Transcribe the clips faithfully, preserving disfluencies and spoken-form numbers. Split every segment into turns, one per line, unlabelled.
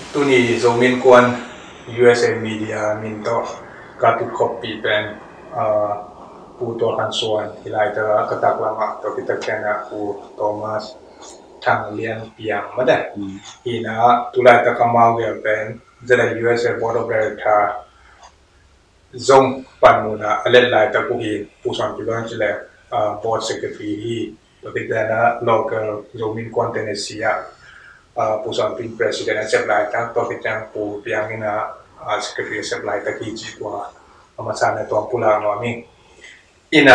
tu ni zomin kwan U S A media min to ka tu copy pen pu to kan suan hilai ta katak lama to kita kena pu Thomas thang lian piang mada ina tulai ta kamau ge pen zela U S A board of director zong panuna alet lai ta ku hi pu san pi ban chile board secretary hi to kita na local zomin kwan Tennessee pusan pin presiden sebelah tak to kita pu piang ina secretary sebelah tak hiji tua amasana to pulang kami ina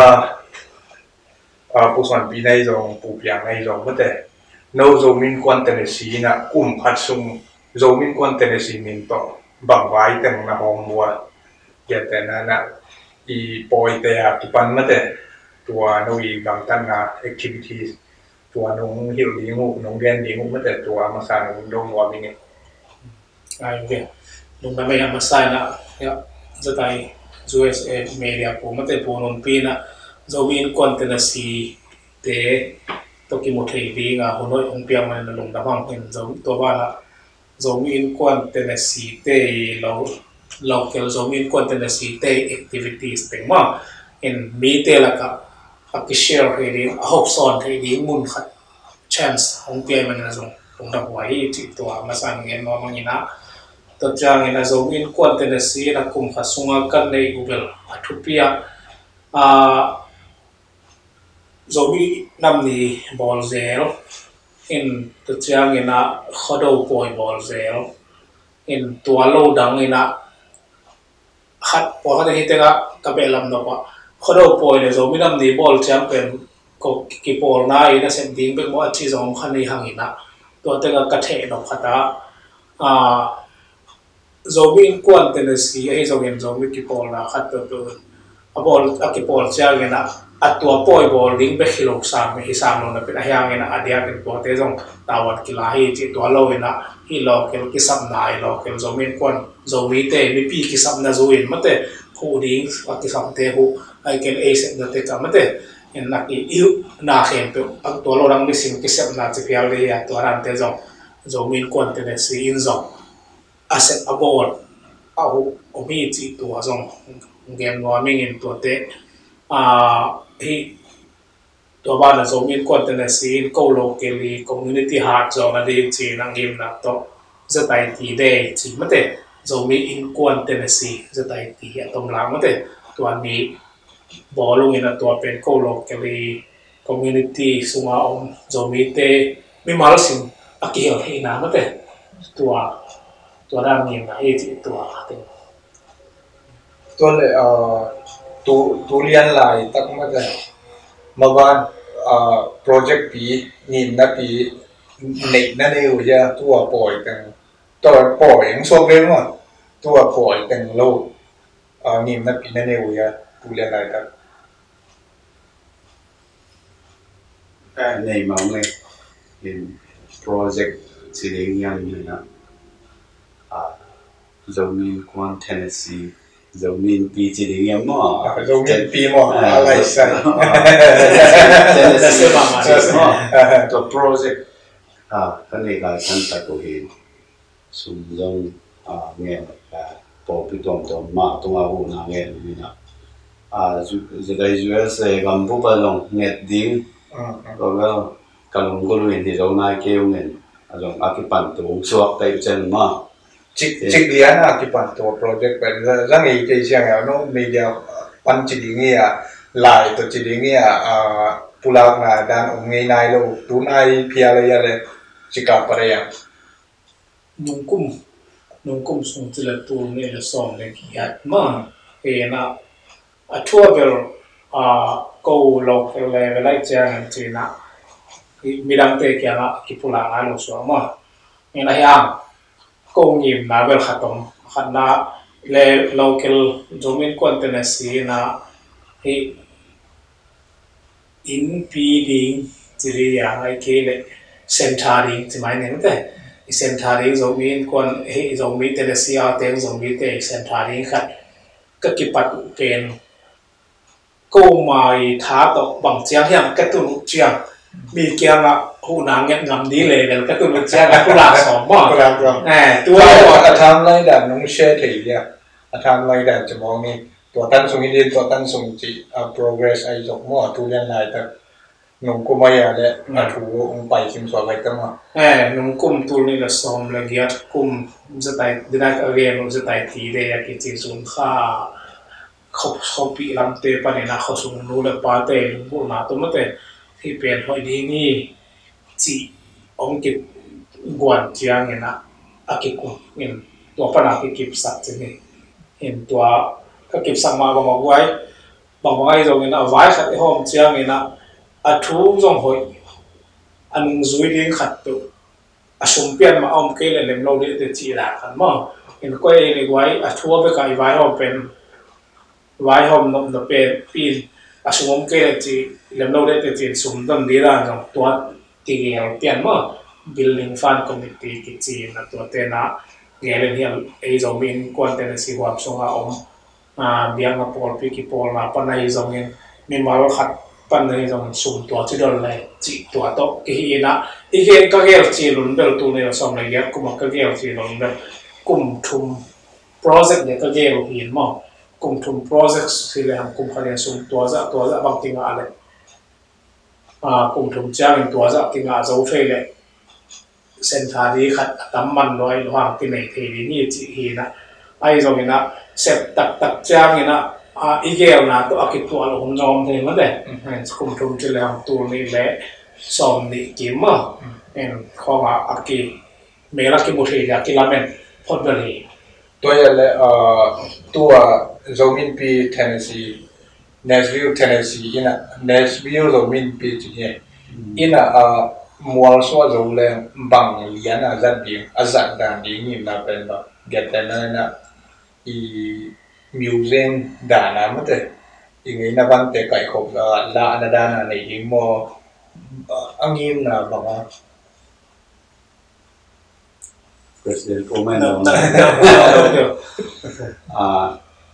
pusan pinai jong pu piang nai jong mate no zomin kwan Tennessee na kum phatsung zomin kwan Tennessee min to bang vai teng na hong bua ya tena na i poi te a kipan mate tua no i bang tan na activities tua nung hiểu đi ngủ nung gen đi ngủ mất để tua mà sang nung đông qua mình
ai ok nung năm nay mà sai na ya rất hay U S A media po mất để po nung pin na dấu in quan Tennessee để tôi kêu một thầy đi ngà hôm nay ông piang mà nung đám hàng hình dấu tôi bảo là dấu in quan Tennessee để lâu lâu kiểu dấu in quan Tennessee để activities để mà in mi để là cả cái share hay đi học son hay đi muốn khát chance ông bia mình là dùng ông đọc hoài chỉ tòa mà sang nghe nó mang ina tất cả nghe là dùng in quan Tennessee là cùng phát sung căn này Google thu bia à dùng in năm ni ball zero in tất cả nghe là khó đầu boy ball zero in tua lâu đắng nghe là hạt bỏ cái này tên là các bạn làm đâu khó đầu boy là dùng in năm ni ball champion có cái ball này nó xem tiếng bên mọi chi giống khăn này hàng ina tôi tên là cắt hệ đọc khát á à giống in quan Tennessee hay giống in giống cái ball là khát từ từ à ball à cái ball chơi cái nào à tua boy ball lính bé khi lục sang hay sang luôn là bên hàng cái nào à dia cái tua thế giống tàu vật cái là hay chỉ tua lâu cái nào hi lo cái cái sắm này lo cái giống in quan giống in thế bị pi cái sắm na rồi in mất thế hú lính và cái sắm thế hú ai cái a sẽ được thế cả mất thế en nak i iu na khem pe ang to lo rang missing ki sep na chi pial le ya to ran te zong zo min kon te ne si in zong asset abol au omi chi to zong ngem no ming in to te a hi to ba na zo min kon te ne si in ko lo ke li community heart zo na de chi nang im na to za tai ti de chi ma te zo mi in kon te ne si za tai ti ya tom la ma te to an mi bỏ luôn là tua pen câu lộc cái community sung ông rồi mi te mi mal sim aki hiểu thế nào mất đấy tua tua đang nhìn là gì tua thế
tua lại tu tu liên lại tắc mất đấy mà van project pi nhìn na pi nịt na đều ra tua bồi từng tua bồi những số bên mà tua bồi từng lâu nhìn na pi na đều ra tu liên lại tắc
cái này mà ông này hiện project chỉ để nhận như là à giống như quan Tennessee giống như pi chỉ để nhận mà
giống như pi mà lại sai
Tennessee mà mà το project à cái này là căn tại của hiện sung giống à nghe là bỏ bị tổn tổn mà tung ao na nghe như nào à giờ đây U S A cầm bút bao lòng nghe tiếng rồi cái lòng cô luyện thì giống này kêu nên giống ác cái bản đồ suốt tay chân mà
chỉ chỉ liền ác cái bản đồ project bên ra ngay cái xem nào nó media bản chỉ nghe lại tôi chỉ nghe à pulau na dan ông nghe này luôn tu này pia lấy ra chỉ cả phải à
nung kum nung kum sung chỉ là tu nghe là song lên kia mà cái nào à thua về à câu lộc cái này lại chơi chỉ na mi đang te kia là cái phụ lang anh nói mà nghe này à câu nhím na về khát tom khát na le local zomin quan Tennessee na hi in pi ding chỉ là ai kia le centering chỉ mấy nên thế centering zomin quan hi zomin Tennessee à tiếng zomin te centering khát các cái bắt ken câu mai thả tộc bằng chiang hiang cái tu chiang mi kia là หูนางเงี้ยงำดีเลยกันก็ตัวมันเจ้ากุหลาบสองบ่แหมตั
ตัว วทำไรด่านน้องเชื่อถือเนี่ยทำไรด่านจะมองนี่ตัวตั้งส่งอินเดียตัวตั้งส่งจีอ่า progress ไอ้จบมั่วทุเรียนไหนแต่น้องกุมายาเนี่ยมาถูองไปชิมสวนไปตั้งมา
แหมน้องกุมตัวนี้ละซ้อมละเกียดกุมจะไต่ดินักเรียนจะไต่ทีเดียกิจสุนข้าเขาเขาปีลำเตปนี่นะเขาส่งนู้นปาเตลุงบุญมาตัวมันเตที่เป็นหอยดีนี่จีองกิบกวนเจียงเงี้ยนะอากิกุเงี้ยตัวปนักกิบสักจริงเห็นตัวก็กิบสังมาบางไว้บางไว้ตรงนี้นะไว้ขัดห้องเจียงเงี้ยนะอาทูจงหอยอันจุยดิ้งขัดตัวอาสมเปียนมาเอาเกลือเล็มเราเดือดจีรักกันมั้งเห็นก็เองไว้อาทัวไปกับไว้ห้องเป็นไว้ห้องนมตัวเป็นปีนอาสมเกลือจีเล็มเราเดือดจีสมดังดีละจังตัวตีเงี้ยเปลี่ยนมั้ง building fund committee กิจนะตัวเตนะเงี้ยเรื่องนี้ไอ้จงมีกวนเตนะสิความสงอาอมอ่าเบียงมาปอลพิกิปอลมาปนในจงเงี้ยมีมาว่าขัดปันในจงสุ่มตัวที่โดนเลยจีตัวโตกี่นะอีกเองก็เกี่ยวจีรุ่นเบลตัวเนี่ยสมัยเงี้ยกุมก็เกี่ยวจีรุ่นเบลกุมทุมโปรเจกต์เนี่ยก็เกี่ยวหินมั้งกุมทุมโปรเจกต์ที่เลยทำกุมคะแนนสุ่มตัวจะตัวจะบางทีงอะไรอ่ากุมทุมจ้างตัวจะทีงานจะอุเฟเลยเส้นทางที่ขัดตั้มมันน้อยระหว่างที่ไหนที่นี่จีหินนะไอ้ตรงนี้นะเสร็จตักตักจ้างเนี่ยนะอ่าอีเกลนะตัวอากิตัวเราคงยอมเองมั้งแต่คุมทุมจะแล้วตัวนี้แหละสอมนี่กี่มั้งเอ็นข้อมาอากิเมลักกิมุทีจากกิลาเมนพอดเบลี
ตัวอย่างเลยอ่าตัวโซมินปีเทนเนสซีเนสวิลเทนเนสซีอินะเนสวิลโซมินปีจีเนี่ยอินะอ่ามัวส่วนโซเลงบังเลียนอาจัดบีอาจัดดังดีนี่นะเป็นแบบเก็ตแต่นั่นนะอีมิวเซียมด่านะมั้งแต่ยังไงนะบางแต่ไก่ขบลาอันดานะในยิ่งมัวอันนี้นะบอกว่า
Presiden Komen ah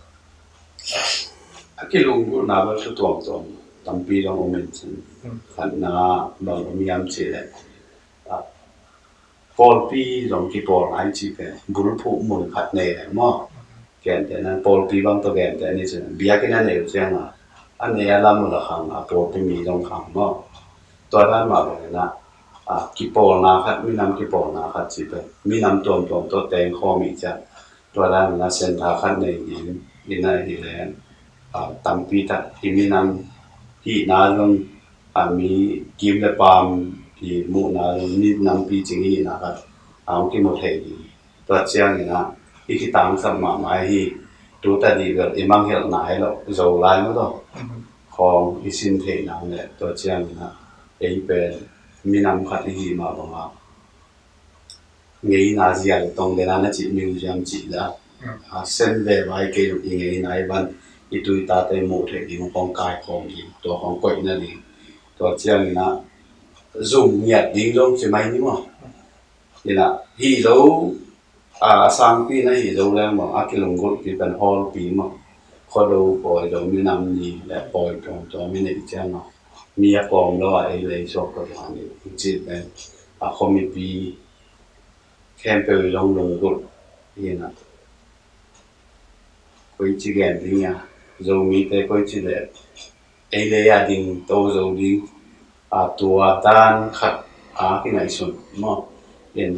akil unggu na ba su tuang tuang tampi long omen chen khan na bang miam che le ah pol pi long ki pol ai chi pe bul phu mun khat ne le mo ken te na pol pi bang to ken te ni chen bia ki na ne chen na an ne ya la mu la khang a pol pi mi long khang mo to dan ma ba na ah ki pol na khat mi nam ki pol na khat chi pe mi nam tuam tuam to teng kho mi cha to dan na sen tha khat ne ni ni na hi le ah tampi ta hi mi nam hi na long a mi kim le pam hi mu na ni nam pi ching hi na khat ang ki mo thei ni to chiang ni na hi ki tang sam ma mai hi tu ta di ga imang hel na hai lo zo lai mo do khong i sin thei na le to chiang ni na ei pe mi nam khat hi ma ba ma ngei na zia tong de na na chi museum chi la a sen ve vai ke ru ngei nai ban i tu ta te mo the ki ngong kai khong ki to khong koi na ni to chiang na zoom nyat ding dong chi mai ni mo ni na hi zo a sang pi na hi zo lang mo a ki long gol ki ban hall pi mo kho do poi do mi nam ni la poi tong to mi ne chiang no mi a pom lo ai le so ko ta ni chi ben a kho mi pi kem pe long long gol ni na koi chi gen ni ya zo mi te koi chi le ai le ya ding to zo ding a tua tan khat a ki nai sun mo yen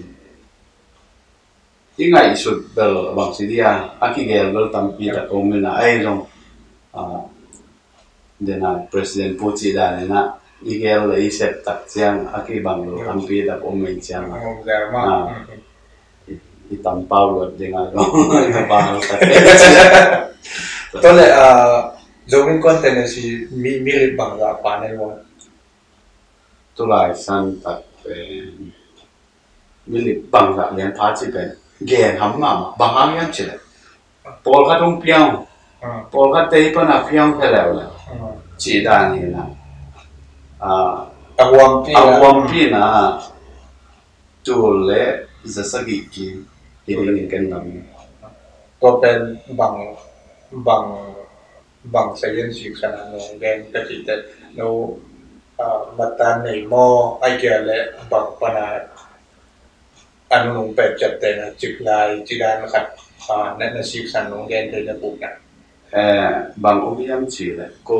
ki ngai sut bel bang si dia a ki gel bel tam pi ta ko me na ai rong a de na president pu chi da na i gel le i set tak chiang a ki bang lo tam pi ta ko me chiang a i tam pau lo de nga ro ka ba ka
ตัวเลยอ่า zooming content นี่สิมีมีลิบางกับปานในวง
ตัวลายสั้นตัดเป็นมิลิบางกับเลี้ยงพาจิเป็นแก่ทำงานบางอย่างยังเฉยปอลก็ต้องเพียงปอลก็เตยปนักเพียงแค่แล้วแหละจีดานี่นะอ่า
อาวอมปี
อาวอมปีนะจูเล่จะสักกี่กี่ที่นี่กันนั่น
ตัวเป็นบางบางบาง science ขนาดนั้นแดงก็จิตแต่เรามาตานในหม้อไอเกียและบางปนาอันนุ่งเป็ดจัดแต่นะจิกลายจิดานขัดนั่นนะสิสันนุ่งแกนเดินบุกนะ
เออบางองค์ยังจีเลยก็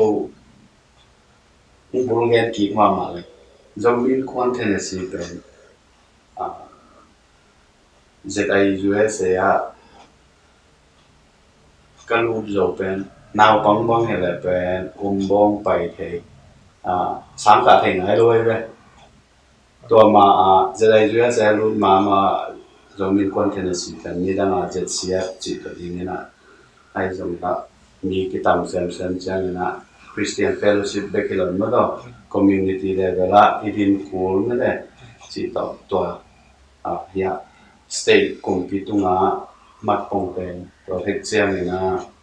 บุรุษแกนกี่มามาเลยจอมินควันเทนเนซีเป็นอ่าเจ็ดไอยูเอสเออะกันรูปโจเป็นนาวบังบังเฮลเป็นอุ้มบงไปเทอ่าสามกาเทงให้ด้วยเลยตัวมาอ่าเจ็ดไอยูเอสเอรูปมามาจอมินควันเทนเนซีเป็นนี่ดังอาเจ็ดเสียจีตัวนี้นะไอ้จอมก็มีกิตามเซมเซมจังนะ Christian Fellowship เบกิลน์มาต่อ community level ละอีดินคูลนั่นแหละจีตัวตัวอ่าเฮีย state กุมพิตุงามัดปงเป็นตัวเทคเซียมนี่นะ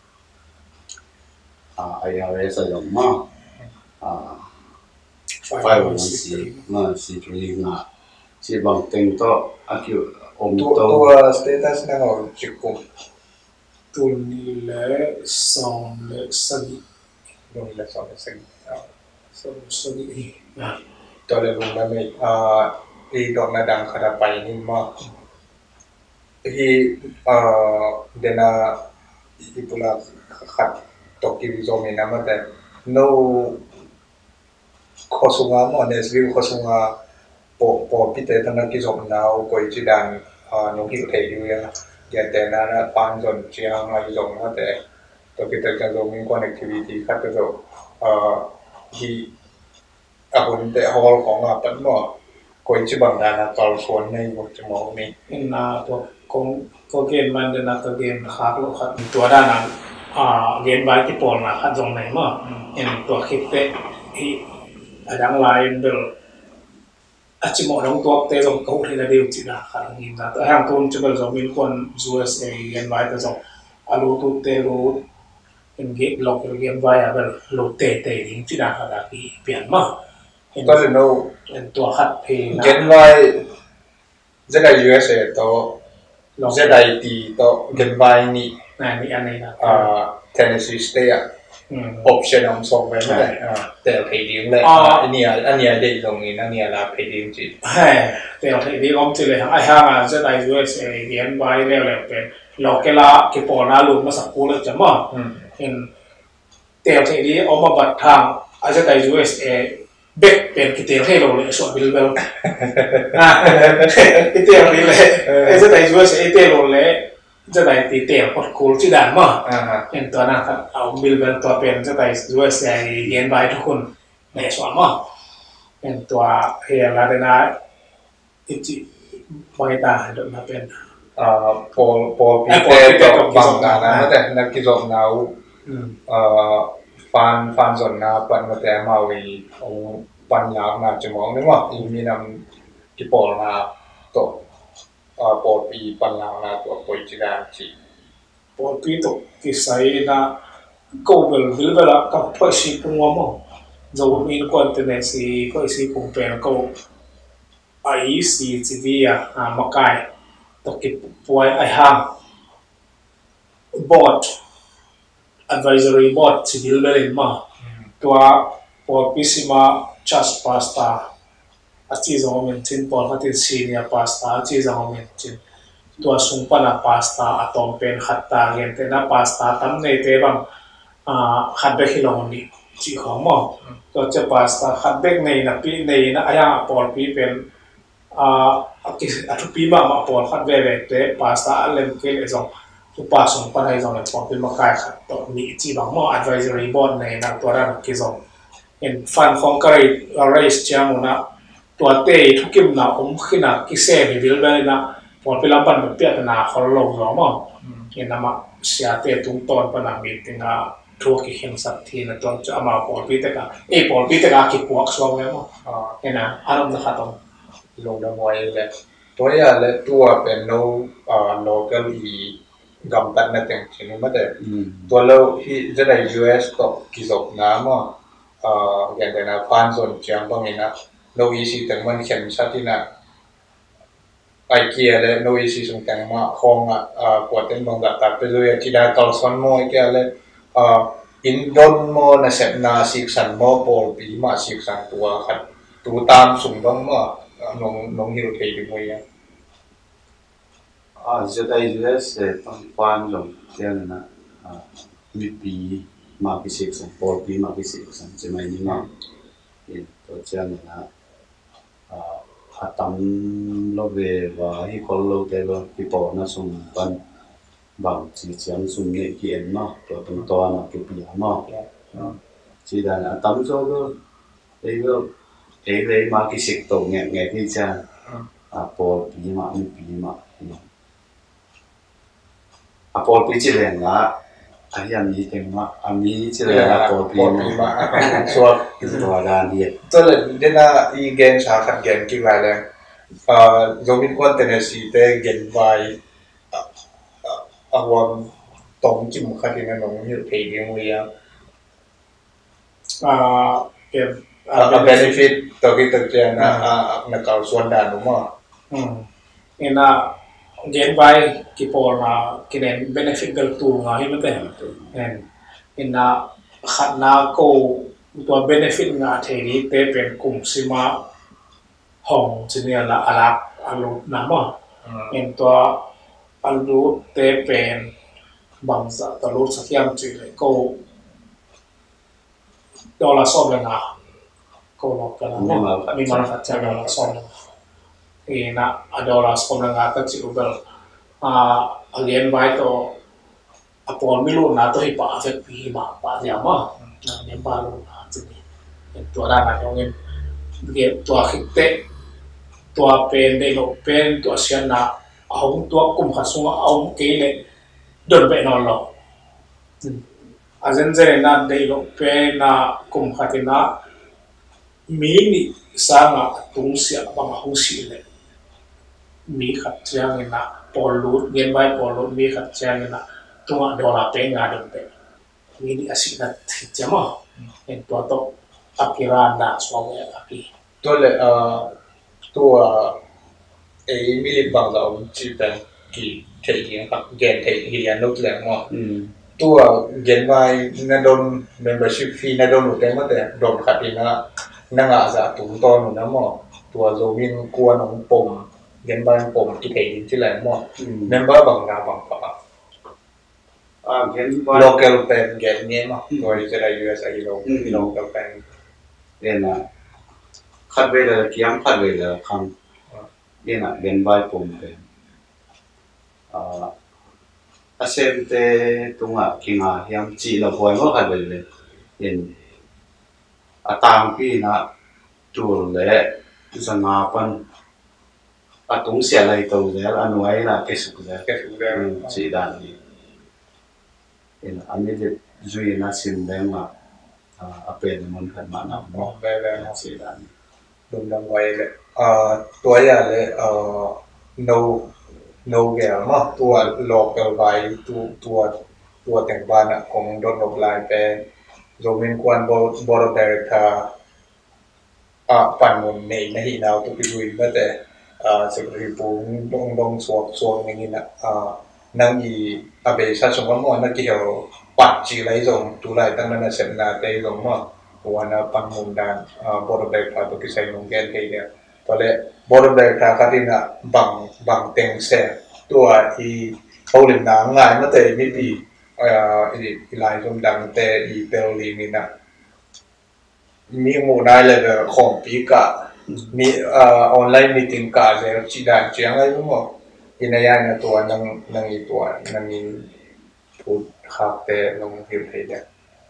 อ่า ไอ อาร์ เอส อย่างมากอ่า ไฟว์ วัน ซี มาซีตรีงาจีบางเต็งตัวอากิวอม
ตัว
ตัว
ตัว status นั่นเราจิกกุม
ตัวนี้แหละสองเลสัก
ลงละสองสิ่ง
สองสักนะ
ตัวเรื่องนั้นไม่อ่าอีดอกนาดังขนาดไปนี่มากที่อ่าเดน่าที่ตุลาขัดตกกิวิโซเมนะมันแต่ no ข้อสุงามันเนี่ยสิข้อสุงาปอปอพิเตตันนักกิจกรรมนาวก็อีจิดันอ่านุกิเทยูยาอย่างแต่นั้นนะปันจนเชียงมาอยู่ตรงนั้นแต่ตัวกิจกรรมโซมิง connectivity ขัดตัวอ่าที่อาบุญแต่ฮอลของอาปันว่าก็อีจิบังดานะตอลส่วนในวัจมองนี้
อินนาตัวกงก็เกมมันเดินนักเกมขาดลูกขัดตัวด้านนั้นอ่าเกมไว้ที่ปอนนะขัดตรงไหนมั้งเห็นตัวคลิปเตะที่ดังไลน์เบลอาจจะมองลงตัวเตะตรงเขาที่เราเดียวจีน่าขัดยิงนะแต่ห้างตัวจะเป็นสมิลคนซูเอสเอเกมไว้แต่ตรงอารูตุเตรูเห็นเกมล็อกเกมไว้อะเบลโลเตเตยิงจีน่าขัดอะไรเปลี่ยนมั้ง
ก็จะโน้
เป็นตัวขัดเพลง
เกมไว้จะได้ ยู เอส เอ ตัวจะได้ตีตัวเกมไว้นี่
นั่นนี่อันนี้นะ
อ่า Tennessee State option ของส่งไปไม่ได้แต่เพย์ดิ้งเลยอันนี้อันนี้ได้ลงนี่อันนี้ละเพย์ดิ้งจี
ใช่แต่เพย์ดิ้งผมจีเลยไอ้ห่างจะได้ ยู เอส เอ เรียนไว้แล้วแล้วเป็นเราแค่ละแค่ปอนาลุมาสักคู่เลยจะมั้งเห็นแต่เพย์ดิ้งเอามาบัดทางอาจจะได้ ยู เอส เอ เบกเป็นกิเตอร์ให้เราเลยส่วนบิลเบลอ่ะกิเตอร์นี่เลยอาจจะได้ ยู เอส เอ เตอร์เราเลยจะได้ตีเตะพอดคูลที่ด่านมั้งเห็นตัวนั้นครับเอาบิลเบลตัวเป็นจะได้ ยู เอส เอ เรียนไว้ทุกคนในส่วนมั้งเห็นตัวเฮียลาเดน่าอิจิมอยตาโดนมาเป็น
อ่าโปโปปีเตกับบางนานะแต่นักกิจกรรมนาวอ่าฟันฟันส่วนนาปันมาแต่มาวีของปัญญามาจมองนึกว่าอีมีนำกิปอลนาโตอ่าปอปีปัญญานาตัวปอยจิดาจี
ปอปีโตกิไซนาโกเบลวิลเบลกับพ่อชีปุงวมจะว่ามีนกวนเตเนซีพ่อชีปุงเป็นก็ไอซีจีดีอ่ะมาไกตกิปวยไอห่างบอร์ด advisory board สิบิลเบลินมาตัวปอปีสิมาจัสพาสต้าอาชีพของมันจินปอลเขาติดซีเนียพาสต้าอาชีพของมันจินตัวสุงปนาพาสต้าอะตอมเป็นขัดตาเงินแต่น่าพาสต้าตั้มในเตบังอ่าขัดเบกิลองนี่จีของมั้งตัวจะพาสต้าขัดเบกในนับปีในน่ะอย่างปอลปีเป็นอ่าอัตุปีมามาปอลขัดเบเบเตพาสต้าเล่มเกลซองทุกภาษาปัญหาของเราเป็นมาขายครับตัวนี้จีบางมั่ง advisory board ในนักตัวนั้นกี่สองเห็นฟันของกระไรอะไรสักอย่างนะตัวเตะทุกกิมนะผมขึ้นนะกิเซ่มีวิลเบลนะพอเป็นลำพันแบบเปียกนะเขาลงร้องมั่งเห็นนะมาเสียเตะตุ้งตอนปนังมีติงาทัวร์กิเห็นสักทีนะตอนจะเอามาพอปีเตกะเอพอปีเตกะคิดพวกสวงเลยมั้งเห็นนะอารมณ์จะขาดตรง
ลงดมวยเลยตัวนี้อะไรตัวเป็น no อ่า local อีกำตัดนั่นเองทีนี้มาแต่ตัวเราที่จะได้ ยู เอส ก็กิจกรรมน้ำอ่ะอ่าอย่างเดียวนะฟันส่วนเชียงบางอย่างนะเราอีซีแต่มันเขียนชัดที่น่ะไอเกียเลยเราอีซีส่งแต่งมาห้องอ่ะอ่าปวดเต็มบางแบบตัดไปเลยที่ได้ตอนส่วนมวยแกเลยอ่า in don mo na set na siksan mo Paul pi ma siksan tua khat tu tam sung dong mo nong nong hiu thei di mo ya
à giờ đây U S tăng quan rồi thế nên là mi pi mà cái sự sản Paul pi mà cái sự sản chỉ mấy những năm thì tôi cho nên là à tâm lo về và hi còn lâu thế lo thì bỏ nó sung quan bằng chỉ chẳng sung nhẹ kiện mà rồi từng to là cái pi mà chỉ là tâm số cái cái cái cái mà cái sự tổ nghe nghe cái cha à Paul pi mà mi pi mà à Paul pi chỉ là ngã anh em nghĩ thêm mà anh nghĩ chỉ là Paul pi
mà so
rồi là gì
tôi là đến là i gen sa khat gen ki lai le ờ zomin quan Tennessee te gen vai a wam tong kim khat in nong hiu thei di mo ya
à cái
a benefit to ki tak chen na na kau suan dan no ma
in a gain by kipol na kinen benefit gal tu nga hi mate and in a khat na ko to benefit nga thei te pen kum sima hong chinia la alak alu na ma en to alu te pen bang sa to lu sakiam chi le ko dollar som la na ko lo ka na mi ma fa cha dollar som thì na adora som la nga ta chi ubel a again by to upon milu na to hi pa fe pi ma pa ya ma na ne ba lu na chi ni to da na yong em ge to khitte to pen de lo pen to sian na hong to kum kha sunga aum ke le don be no lo a zen zen na de lo pen na kum kha ti na mi ni sa nga tung sia ba ma hong si le mi khát chang na polut gen bai polut mi khát chang na tunga dola pe nga don pe mi ni asina chama en to to akira na so ya aki
tôi là tua a mili bang lao chi pen ki thei ki khat gen thei hi ya no tle mo tua gen vai na don membership fee na don te ma te don khatina na nga za tu to no na mo tua zo win kwa no pom gen vai pom ki thei chi la mo member bang na bang pa
à gen vai
local pen gen ni ma rồi sẽ là U S A lo local pen
nên là khát về là kiếm khát về là không nên là gen vai pom pen à xem te tung à kinh à hiam chỉ là hồi mới khát vềเลยnên à tam pi na chuột lệ sang ngà pan à tung xe lại tàu lệ là nuôi là cái sụp lệ
cái phụ ra
chỉ đàn đi nên anh ấy được duy na xin đem mà à bên mình cần mà nào
mo ve ve
chỉ đàn
dum dam wai le tua ya le no no ge ma tua local vai tu tua tua teng ban a kong don of line pe zomin kwan board board of director a pan mun nei na hi naw tu pi dui ba te a secretary pu dong dong suak suak ni na a nang i a be sa song mo na ki ho pat chi lai zong tu lai tang na sen na te zong mo wana pan mun dan board of director to ki sai nong gen he ne to le board of director ka tin na bang bang teng se tua i holim na ngai ma te mi pi a i lai zong dang te i pel li ni naมีหมู่ได้เลยของปีกะมีออนไลน์มีติ้งกะเลยจีดานเจียงอะไรรู้มั้งอินายาเนี่ยตัวนั่งนั่งอีตัวนั่งอีพูดขับแต่ลงหิวไทยเนี่ย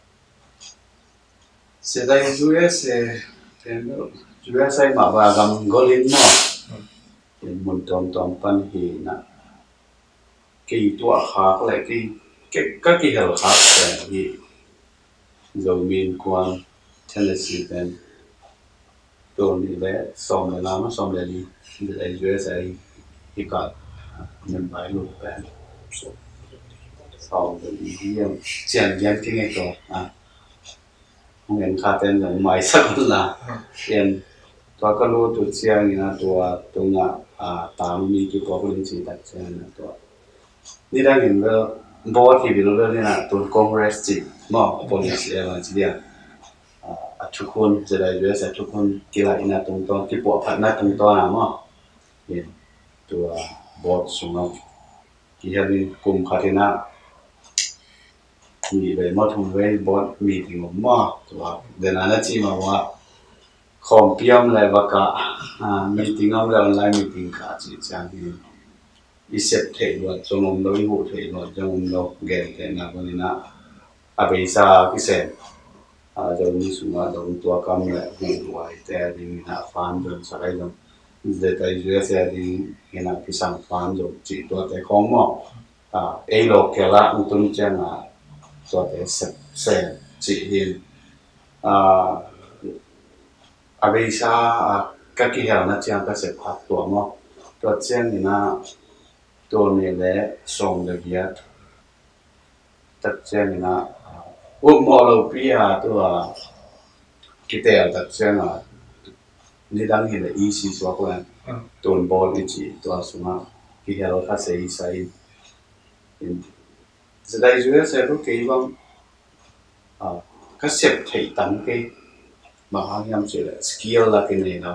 sẽ đây U S thì U S A mà vào gầm golin mà thì muốn tóm tóm pan thì na cái tua khác lại cái cái các cái hiệu khác thì rồi mình quan Tennessee penตัวนี้แหละสองเวลามาสองเดือนนี้ใน U S A ที่ก็เงินไปลูกแปนสองเดือนนี้ยังเจียนยังที่ไงตัวอ่ะเงินค่าเป็นอย่างไม่สักคนละเรียนตัวก็รู้ตัวเชียงนี่นะตัวตรงอ่ะอ่าตามมีกี่ตัวคนจีตัดเชียงนะตัวนี่ได้เห็นว่า board thì bị luôn nên là tuần congress chỉ mà police là chỉ là à chúc conจะได้ด้วยsẽ chúc con kia là ina tung ton cái bộ phận na tung ton à mà hiệnตัว board sung ông kia đi cùng khai naมีเลยมาทุ่มเว้นบอสมีถึงมาตัวเดินนั้นจีมาว่าของเกี่ยมเลยว่ากะอ่ามีถึงเอาเลยออนไลน์มีถึงขาจีจังที่อีเสพเทว่าจงอมโดยหูเทว่าจงอมโดเกลเทนะวันนี้นะอาเบซ่ากิเซนอ่าจะมีสุนัขโดนตัวกำเลยหูไว้แต่ดีนะฟันจนสักอย่างเดตัยจุดเสียดีเห็นนะพิสังฟันจนจีตัวแต่ของมั่อ่าเอโลเกล่าอุตุนเจนะตัวแต่เสพเสพจีเห็นอ่าอาเบซ่าก็กี่เหล่านั้นจังก็เสพผัดตัวมั่ตัวเจนนี่นะตัวนี้แหละส่งเดียดตัดเจนนี่นะอุ้มมอลปีอาตัวกิเตลตัดเจนอ่ะนี่ดังเห็นเลยอีซีสวกเลยตัวบอลนี่จีตัวสุนัขกี่เหล่าเขาเสียใส่จะได้ช่วยเสพกี่บ้างอ่าก็เสพที่ตั้งกี่บางอย่างเจอเลยสกิลละกินเลยเนาะ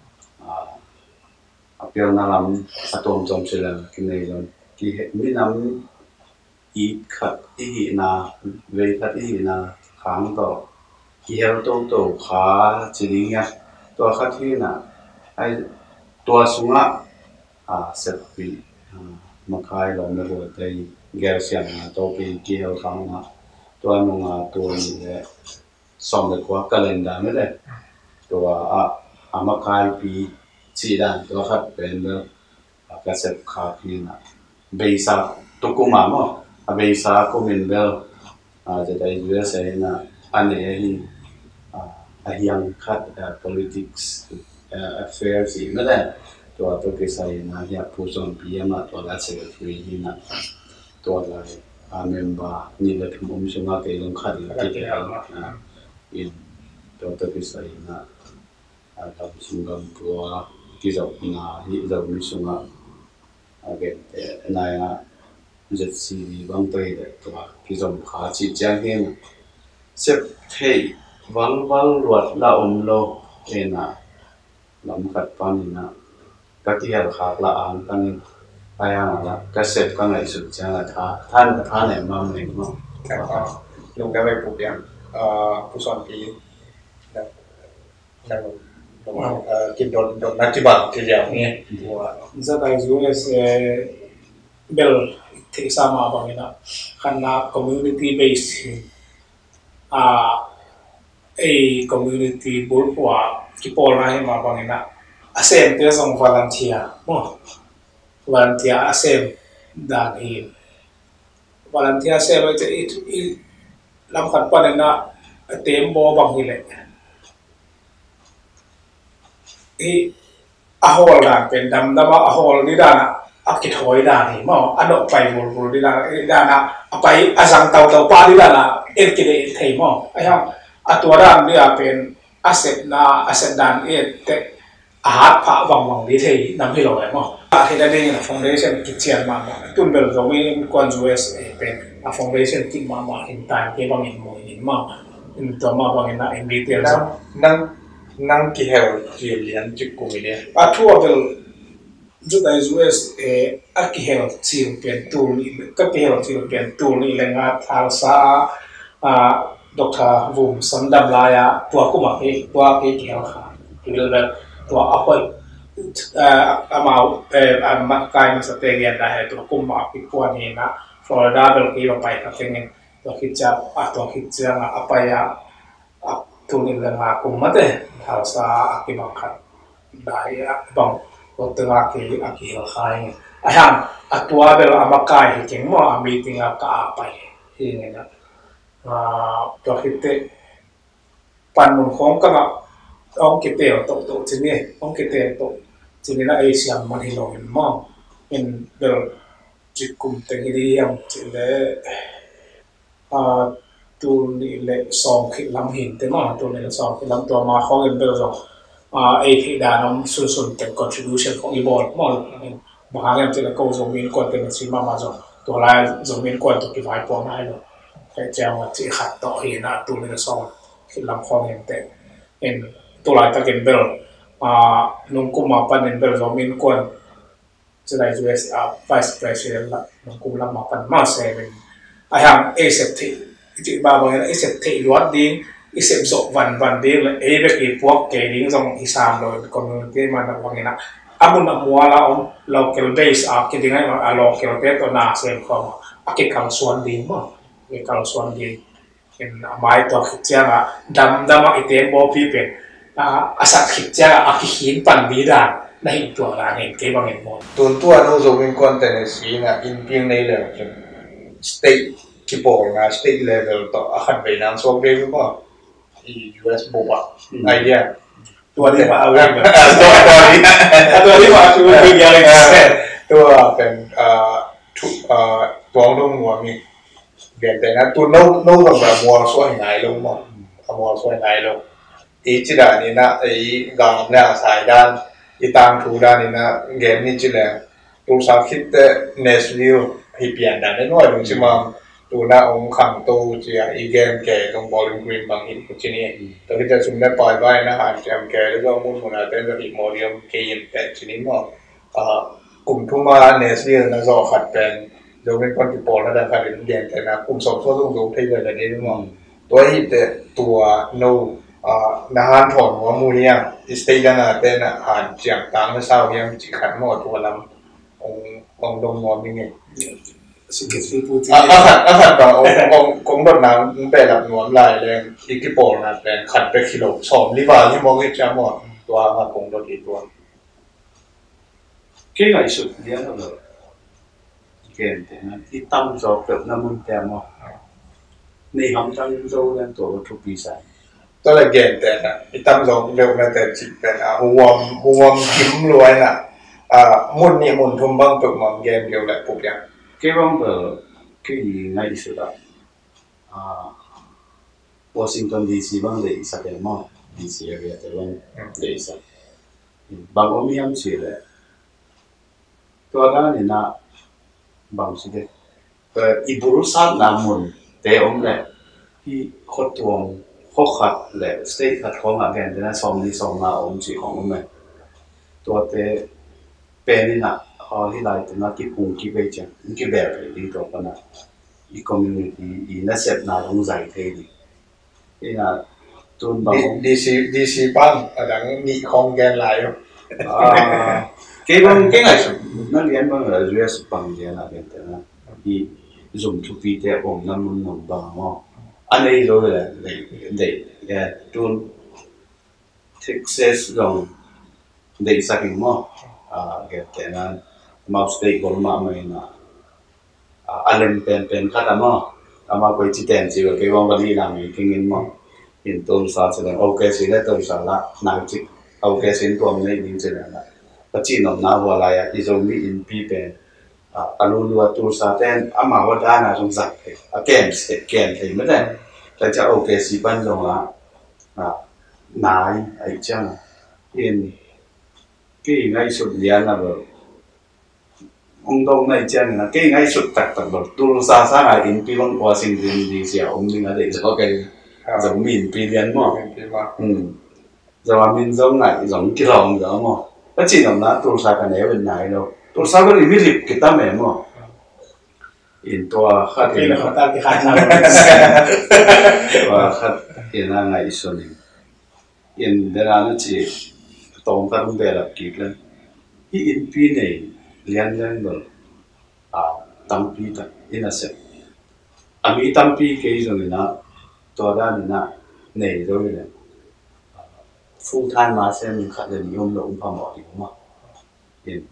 apel na lam atom tom sila kinai lon ki mi nam i khat i na ve khat i na khang to ki hel to to kha chiringa to khat hi na ai to sunga a set pi makai lo na ro dai gel sian na to pi ki hel khang na to nu nga to ni le som le kwa calendar me le to a amakai pi chỉ đàn tôi hát bên đó cái sếp khác như là bây giờ tôi cũng mà mà bây giờ cũng mình đó à giờ đây vừa sẽ là anh ấy à hiện khác politics affairs gì nữa đấy tôi tôi cái sai là hiện position pê em là tôi là secretary như là tôi là à member như là chúng ông chúng ta cái lòng khác là cái cái à in tôi tôi cái sai là à làm xung quanh của cái dòng na hiện dòng như sung à cái này à rất xí vắng tới đấy tụi cái dòng khá chỉ trang hen xếp thầy vắng vắng luật là ổn lâu cái na làm khát pan na các cái hàng khác là ăn cái ai ăn là cái xếp cái này sụt trang là thà than than này mà mình mà
lúc cái bài phổ biếnผู้สอนปีนั่งกินโดนโดนนักจิบังทีเดียวเนี่ยว่า
จะได้รู้เลยเบลที่สามาบางอย่างขณะ community based อ่าไอ้ community บุญว่าที่พอเราให้มาบางอย่างอาเซมที่ส่ง volunteer มั้ง volunteer อาเซมด่านหิน volunteer อาเซมไว้จะอีลำขัดปันนั้นเต็มบ่บางทีเลยที่อาโฮลด่านเป็นดำดำว่าอาโฮลนี่ด่านอักขิดหอยด่านนี่มั้งอันนั้นไปบุรุษนี่ด่านด่านไปอาสังเตาเตาปลานี่ด่านเอ็ดกิเลสไทยมั้งไอ้ฮะอัตัวด่านนี่เป็นอาเซตนาอาเซตด่านเอ็ดแต่อาหารพระวังวังนี่ไทยนำให้เราเลยมั้งที่ได้เนี่ยฟาวเดชั่นกิจเชียนมามาตุนเบลเราไม่ควรจะเอสเป็นฟาวเดชั่นกิจมามาอินไทม์ที่บางอินโมอินมั้งอินตัวมาบางอินนะเอ็มบีเทียร์
นั่งนั่งกี่เหล่าจีเลียนจุกกุมิเนี่ย
อาทั่วเบลจุดไอจูเอสเออากี่เหล่าจีนเป็นตูนี่ก็กี่เหล่าจีนเป็นตูนี่แหล่งอาทาร์ซาอ่าดอกทาวุมสันดับลายตัวกุมาเอตัวเอกี่เหล่าค่ะที่เบลเบลตัวอาไปเอ่ออามาเอ่ออามาไกด์มาสเตเดียนได้ตัวกุมาพิพวนนี่นะฟลอริดาเบลกี่เราไปครับที่นี่ตัวคิดจะอ่ะตัวคิดจะอ่ะไปอ่ะตัวนี้เรื่องอากุมมาเด้ทาร์ซาอากิบังคัดได้อ่ะบังก็ตัวอากิอากิเหล่าใครไอ้ฮันอ่ะตัวเบลอามาไกด์เก่งมั้งอามีติ้งอ่ะก็อาไปที่นี่นะอ่าตัวคิดเตปันนุ่งของก็มาองคิดเตอโตโตที่นี่องคิดเตอโตที่นี่นะเอเชียมันฮิโลเห็นมั้งเป็นเบลจิกุมเต็งดีอย่างที่เล่อ่าตัวนี้เล็กสองขีดลำหินแต่ว่าตัวนี้สองขีดลำตัวมาเขาเองเป็นสองอ่าไอ้ที่ด้านนั้นส่วนส่วนเป็น contribution ของอีบอลมั่งบางอย่างที่เราก็จะมีคนเป็นสิ่งมามาจงตัวลายจะมีกวนตัวกี่ฝ่ายปอนให้เลยแต่เจ้าที่ขัดต่อเห็นนะตัวนี้ซ้อนคิดลำคอเห็นแต่เห็นตัวลายตะเกียบเบลอ่านุ่งกุมมาปันเห็นเบลจะมีกวนจะได้ ยู เอส อ่า Vice President ละนุ่งกุมลำมาปันมาเซเป็นไอ้ห่างเอเซปทีที่บ้าบางอย่างเอเซปทีล้วนดีเอเซปโซวันวันดีเลยเอเบกีพวกเกดิ้งตรงอิสามเลยคอมมูนิตี้มันบางอย่างนะamun nak muala om local base a kidingai ma a local te to na sem ko a ke kal suan ding mo ke kal suan ding in mai to khitya ga dam dam a ite bo pi pe a asat khitya a ki hin pan bi da na hi to la ne ke bang en mo
tun tu anu zo min content si na in ping nei le state ki po na state level to a khat be nan so be mo i U S bo ba idea
ตัวนี้มาเอาเอง
ตัวตัวนี้
ตัวนี้มาคือเป็นยังไง
ตัวเป็นเอ่อทุเอ่อตัวนุ่งหัวมีเปลี่ยนแต่นะตัวนุ่งนุ่งแบบมัวสวยไหนลงมั้งมัวสวยไหนลงอีจิดานี่นะไอ้กางเนี่ยสายด้านอีตามทูด้านนี่นะเกมนี่จิแหละตัวสาวคิดแต่เนสวิลให้เปลี่ยนด้านน้อยลงใช่ไหมตัวน่าองขังตัวจีอีเกมแก่ตรงบอลลูนกรีนบางหินกุชินี่ตัวที่จะสุ่มได้ปล่อยไว้นะฮะเกมแก่แล้วก็มุ่งหัวหน้าเต้นกับอีโมเดียมเกยินแต่ชินิมอ่ะกลุ่มทุ่มาเนสวิลนะก็ขัดเป็นโดยเป็นคนที่ปอลระดับการเรียนเรียนแต่นะกลุ่มสอบข้อต้องรู้ที่เกิดอะไรนี่มั้งตัวที่แต่ตัวโนนาฮันถอนหัวมูเนียที่สเตย์นะเต้นอ่ะหันเจียงตังเศร้ายังจิขัดหมดตัวลำององดงมอมีไง
สิ่งที่พูดที่
อาหารอาหารบางองค์องค์องค์แบบนั้นเป็นแบบนวลลายแรงอีกิโปนะเป็นขัดไปกิโลสองลิบาที่มองเห็นจะหมดตัวมากงตัวกี่ตัว
เก่งไอ้สุดเลี้ยงเลยเก่งแต่นั้นที่ตั้มจอบแบบน้ำมันแก้มอ่ะในห้องตั้งโจ้เรื่องตัวทุกปีใส่
ตัวละเก่งแต่นะที่ตั้มสองเร็วนะแต่จิตเป็นอ่ะหัวหัวกิ้มรวยน่ะอ่ามุนนี่มุนทุ่มบังตุกมองเกมเดียวแหละปุ๊บยัง
เกี่ยวกับคือไงสุดอ่ะอ่าวอชิงตันดีซีบางเลยสักเดือนมั้งดีซีอะไรแต่บางเลยสักบางอมีอันสิเลยตัวนั้นนี่นะบางสิเดเอ่ออีบุรุษสัตว์น้ำมันแต่อมเลยที่ขดตัวขดขัดเลยสเตย์ขัดของอะไรแต่นั้นสองนี่สองมาอมสิของอมเลยตัวเตะเป็นนี่นะเขาที่ไรแต่นั้นที่ปุ่งที่ไปจังที่แบบนี้ตัวกันนะอีคอมมูนิตี้อีนักเสพน่าสงสัยเท่ดีนี่นะตัวบาง
ดีซีดีซีปั้นอะไรนี่ของแกนไหล
อ่าเกี่ยวกับเกี่ยวกับนั่นเรียนบางเรื่อง ยู เอส บางเรื่องอะไรแต่นะที่ส่งทุกปีแต่ผมนั่นมันหนุนบางมั้งอันนี้รู้เลยเด็กเด็กเนี่ยตัวเท็กซัสลงเด็กสักอย่างมั้งอ่าเกี่ยวกับนั้นมาสเตย์กอลมาไม่นะอ่าอันนั้นเป็นเป็นขั้นมั้งอามาไปจิตเต็มสิว่าเกี่ยวกับวันนี้เราไม่กินกันมั้งเห็นตัวสาวแสดงโอเคสิได้ตัวสาวละนางจิโอเคสิตัวมันไม่ดีจริงๆนะปัจจุบันน้าหัวลายอีโซมีอินพีเป็นอ่าอารมณ์ว่าตัวสาวแต่อามาว่าด้านน่าสงสารเลยอ่ะเกมส์เกมส์เลยไม่ได้แต่จะโอเคสิปันตรงละอ่านายไอ้เจ้าเห็นกี่ไงสุดเลี้ยงนะแบบองค์ตรงไอ้เจ้านะกี่ไงสุดตักตักแบบตัวสาวสาวอินพีวันวอชิงตันดีเซียองค์นึงอะไรจะโอเคจะมีอินพีเลี้ยงมั้งอืมจะว่ามินgiống này giống cái lòng đó mà cái chuyện đó là tôi sao cái này bên này đâu tôi sao cái này mới lịch cái tâm em mà in tua khát
thì là ta cái khai sao
và khát in là ngày xuân in đây là nó chỉ tổng các công việc là kịp lên cái in pi này liên liên rồi à tâm pi ta in là sẽ à mi tâm pi cái gì rồi nè tua ra nè này rồi nè full time มาเส้นมีขัดเดินยุ่งหลงพอหมดอยู่มั้งเห็น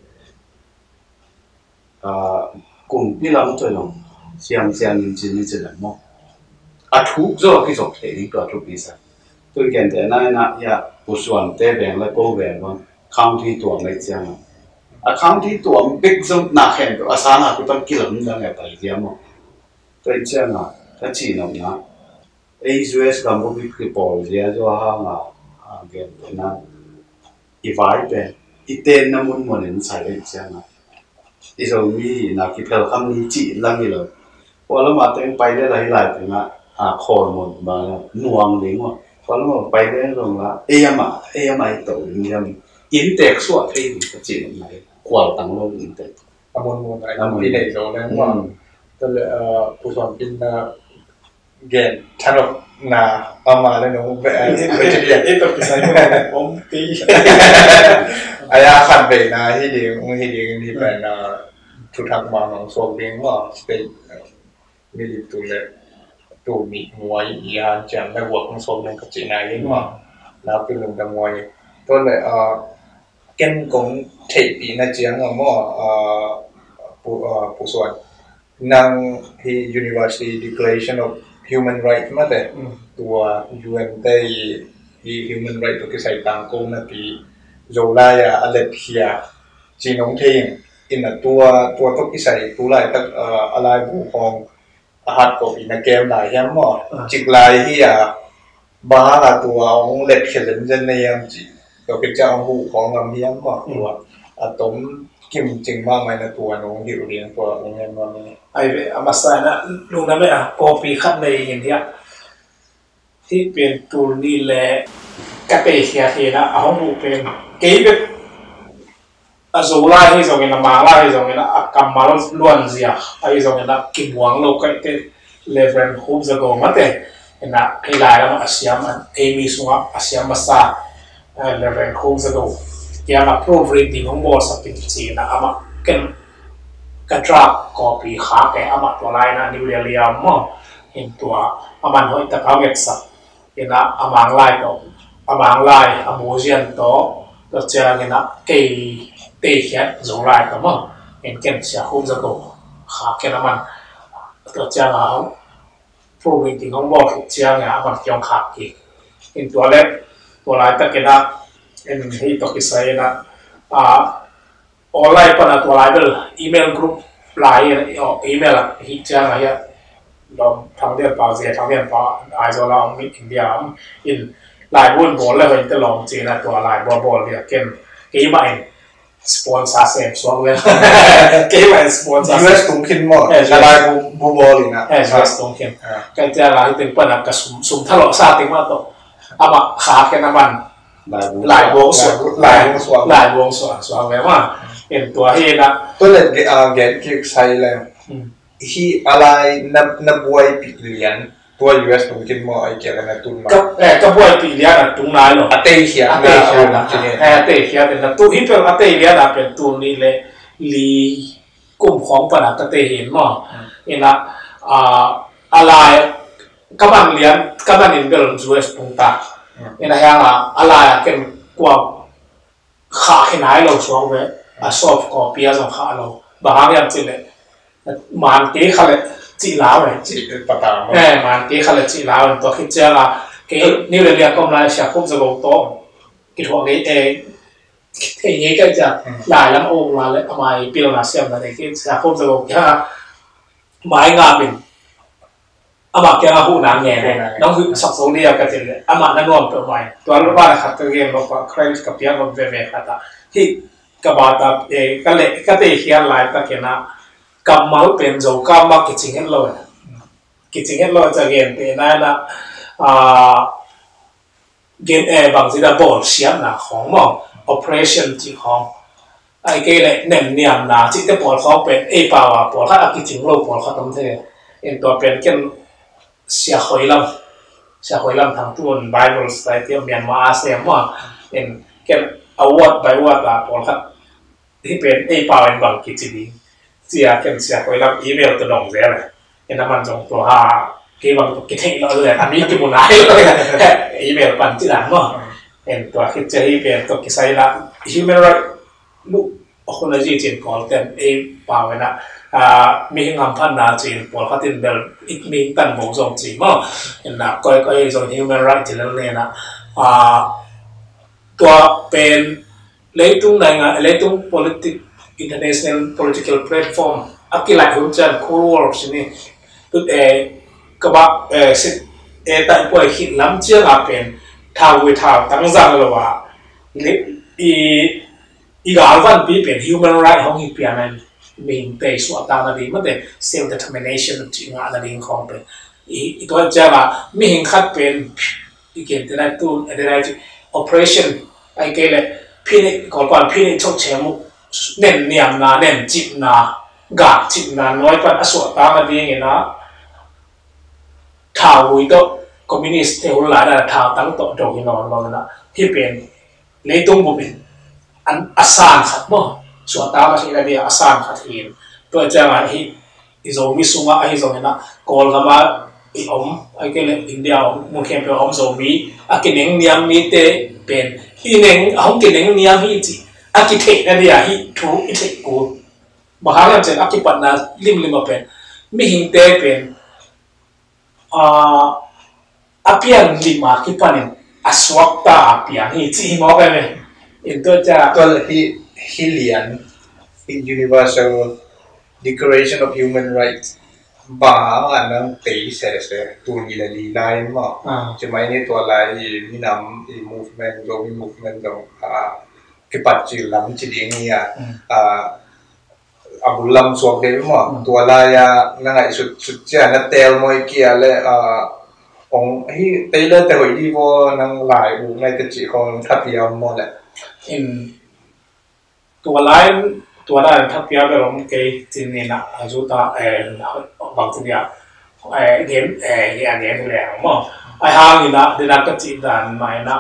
อ่ากลุ่มที่เราตัวลงเสียงเสียงจริงๆนี่จะเลยมั้งอ่ะทุกโซ่ที่สอบเทนี่ก็ทุกปีสักตัวแกนแต่นั่นนะอย่าผู้ส่วนเต้แบงและโก้แบงว่าข้ามที่ตัวไม่เจ้าอ่ะข้ามที่ตัวบิ๊กซุปหนักแข็งก็อาสาหนักก็ต้องกินหลังดังไงไปเดียวมั้งตัวเจ้าน่ะถ้าจีนนะเอ ยู เอส กัมพูชาคือปอลเสียจะว่าห้างอ่ะเกี่ยวกับนั้นอีไว้เป็นอีเต้นน้ำมันมันใส่เลยใช่ไหมอีโซมีนักกิเพลคำนี้จีลังนี่เลยพอแล้วมาเต็มไปได้หลายหลายถึงอ่ะอาคอร์หมดมาหน่วงหรือว่าพอแล้วมาไปได้ตรงละเอ็มอ่ะเอ็มไอตัวนี้ยังอินเด็กซ์ส่วนที่จีนไหนกว่าตั้งโลกอินเด็กซ์
อมนมนอะไรที่ไหนโดนแล้วว่าก็เลยเอ่อผู้สอนพินนะเกณฑ์ท่านบอกนาเอามาแล้วหนูไปไปจะเรียน
itu bisa om ti
อายาคันไปนาที่ดีที่ดีที่เป็นอ่าทุกทางมาของโซเบียงว่าเป็นมิลิตุเลตูมีมวยยาจังได้วัวของโซเบียงกับจีนายยิ่งว่าแล้วเป็นเรื่องดังมวยตัวเลยเอ่อเกณฑ์ของเทปีนะเจียงอ่ะมั่วเอ่อผู้เอ่อผู้ส่วนนั่งที่ University Declaration of Human Rights มาแต่ตัว ยู เอ็น ได้ที่ Human Rights ตัวที่ใส่ตังโกงนะที่โจลายาอเลเทียจีนงเทียงอินตัวตัวตัวที่ใส่ตัวลายตักเอ่ออะไรบุของอาหารก็อินเกมหลายอย่างมั่วจิกลายที่อ่ะบ้าละตัวองเล็ดเขียนเจนในยังจีก็เป็นเจ้าบุของลำเลียงมั่วตัวอะตอมกิมจริงมากไหมนะตัวน้องที่เรียนตัวโรงเรียนวันนี้
ไอ้อามาสายนะลุงนั่นไม่อ่ะกอปีขัดในอย่างเดียที่เป็นตัวนี้แหละกระเตะเสียทีนะเอาหูเป็นเกี่ยวอาจูไล่ให้ส่งเงินมาไล่ให้ส่งเงินอากำมาล้วนเสียไอ้ส่งเงินกินหวังโลกไอ้เต้เลเวนฮูมจะโกงมาเต้เห็นนะให้ไล่แล้วมาอาเซียมันเอมีส่งอาเซียมาซาเลเวนฮูมจะโกงที่อามาพรูฟรีดิ้งของบอสเป็นจีนะอามาเกันกระจาคอปีขาแกอามาตัวไล่นะนิวเรียมเห็นตัวอามันหัวตะเขาเว็บสักเห็นนะอามังไล่ตัวอามังไล่อามูเจียนตัวตัวเจ้าเห็นนะเกย์เตะเขียนจูไล่ตัวมั้งเห็นเกันเสียคุ้มจะโตขาแกน้ำมันตัวเจ้าเราพรูฟรีดิ้งของบอสเจ้าเนี่ยอามันยองขากีเห็นตัวเล็กตัวไล่ตะเกันนะเห็นที่ตัวกิสัยนะอ่าออนไลน์ปนตัวไลน์เบลอีเมลกรุ๊ปไลน์อีเมลอ่ะฮิตจังอะไรเราทำเรื่องเปล่าเสียทำเรื่องเปล่าไอ้ตัวเรามีอินเดียอินไลน์บุญบอลแล้วเป็นตลอดจีนตัวไลน์บอลบอลเนี่ยเก่งเกี่ยมาเองสปอนเซอร์เซ็ตสวงเลยเกี่ยมาเองสปอนเซอร์
ยู เอส ตรงขึ้นหมดไลน์บุบุบอลเลยนะ
เออ ยู เอส ตรงขึ้นก็จะไลน์เป็นปนักกระสุมสุมทะเลาะซาติมาตัวอามาขาแค่น้ำมันหลายวงส่วนหลายวงส่วนหลายวงส่วนส่วนแบบว่าเป็นตัวเฮนะ
ตัวเล็กอ่าเกตคิกไซเลยที่อะไรนับนับวยปีเลียนตัว ยู เอส ตรงกินหมอไอเกี่ยวกับนัตุนมา
ก็เออก็บวยปีเลียนตรงไหนหรอ
อัตเตเฮีย
อัตเตเฮียนะเอออัตเตเฮียเป็นนัตุฮิปเป็นอัตเตเฮียนะเป็นตัวนี้เลยลีกลุ่มของปนักอัตเตเห็นมั้งเห็นนะอ่าอะไรกำลังเลียนกำลังเรียนเรื่อง ยู เอส ตรงตาเห็นนะยังอ่ะอะไรกันกว่าขาขึ้นไหนเราช่วงเว้ยอ่ะสอบคอปีอาจจะขาเราบางอย่างจีเลยมันเกี่ยขเลยจีลาวเลย
จีปะตาม
เออมันเกี่ยขเลยจีลาวตัวคิดเจ้าละเกี่ยนี่เรียนก็มาเสียคุ้มจะลงโต๊ะคิดว่าเออทีนี้ก็จะหลายลำโอ้มาเลยทำไมปีละนาเสียมอะไรคิดเสียคุ้มจะลงแค่ไม้งาเป็นอามาแกมาหูน้ำแง่เลยน้องคือสับสนเรียกกันจริงเลยอามานั่นรวมตัวใหม่ตัวรู้ว่าขัดตัวเองเราก็ใครกับเพียงเราเวเวขัดที่กบฏเอก็เลยก็เตะเขียนลายตะเกียนะกำมาเป็นโจกำมากิจงินเลยกิจงินเลยจะเกินเป็นนั่นนะอ่าเกินเอบางทีเราบอกเสียงนะของมั่ง operation ที่ของไอ้เกเลยเน้นเนี่ยนะที่จะบอกเขาเป็นเอป่าวบอกถ้ากิจงินเราบอกเขาตั้งเท่เอ็นตัวเป็นเกินเสียหอยลำเสียหอยลำทางทุน Bible สไตล์ที่เมียนมาเสียมั่งเอ็นเกินเอาวัดไปวัดละบอกเขาที่เป็นเอป่าวเป็นบางกิจงินเสียเกินเสียหอยลำอีเมลตัวดองเสียเลยเอ็นน้ำมันจงตัวหาเกี่ยวกับกิจงินเราเลยอันนี้ที่มุนายเลยอีเมลปันที่หลังมั่งเอ็นตัวคิดจะให้เป็นตัวกิจละ human right ลูกคนละจีนก่อนแต่เอป่าวนะอ่ามีงานพันนาจีนปอลคัตินเบลอีกมีตั้งโมงสองจีนมั้งเห็นนะก็ก็ยังส่ง human rights ที่นั่นเลยนะอ่าตัวเป็นเรื่องตรงไหนงะเรื่องตรง politic international political platform อักกิลักหุ่นจันคูลวอร์ชนี่ตัวเองก็บอกเออสิเอตั้งป่วยคิดล้ำเชื่อมาเป็นท้าววิท้าวตั้งใจเลยว่าอีอีกาลวันปีเป็น human rights ของอีเปียนั่นมีเตะส่วนต่างนั่นเองมันเป็น self determination จริงอ่ะนั่นเองของเป็นอีตัวเจ้าว่ามีหิงคัดเป็นอีกอย่างที่ได้ตู้ที่ได้ operation ไอ้เกลเลยพี่นี่ก่อนก่อนพี่นี่ชกเชมุเน้นเนียมนาเน้นจิบนากาจิบนาน้อยปันอส่วนต่างนั่นเองนะท้าววิโตคอมมิวนิสต์เทวหลายนะท้าวตั้งโต๊ะโดกินอนบางนะที่เป็นเลยตุ้งบุบินอันอาสานขัดบ่ส่วนต่างมาที่นั่นเดียอาสานขัดหินตัวเจ้าว่าฮิอิโซมิสุงะฮิโซเนะกอลกามาอีอมไอ้เกลอินเดียมุขเขียนเป็นอมโซมีอากินเองเนียมมีเตเป็นฮีเองอ่องกินเองเนียมฮีจีอากิเทนั่นเดียฮีทูอิเทกูมหาวิทยาลัยเจนอากิปัตนาลิมลิมมาเป็นมีหิงเตเป็นอ่าอาเปียนลิมาคิปันินอสวักตาอาเปียนฮีจีมองไปไหมอินตัวจะ
ตัวที่ฮิเลียน in Universal Declaration of Human Rights บางอันนั้นตีเสเสตัวนี้เลยลีไลน์มั้งจะไม่เนี่ยตัวอะไรมีนำอี movement โดมี movement ตรงอ่าคิดปัจจุบันจีดีนี่อ่ะอ่าอาบุลลัมสวกเดวิมั้งตัวอะไรอ่ะนั่นไงสุดสุดเจ้านั่นเตลมวยเกียร์เลยอ่าองที่เตลเลยแต่หัวดีว่านั่งหลายอูในกระจิของทัพยามมั้งแหละ
อินตัวไลน์ตัวได้ทัพยาแบบผมเกยจีนนะอาจุตาเออบางทีเนี่ยเอเกมเอเกมเกมที่แรงมั้งไอ้ห่างนี่นะเดี๋ยวนักจีนานไม่นะ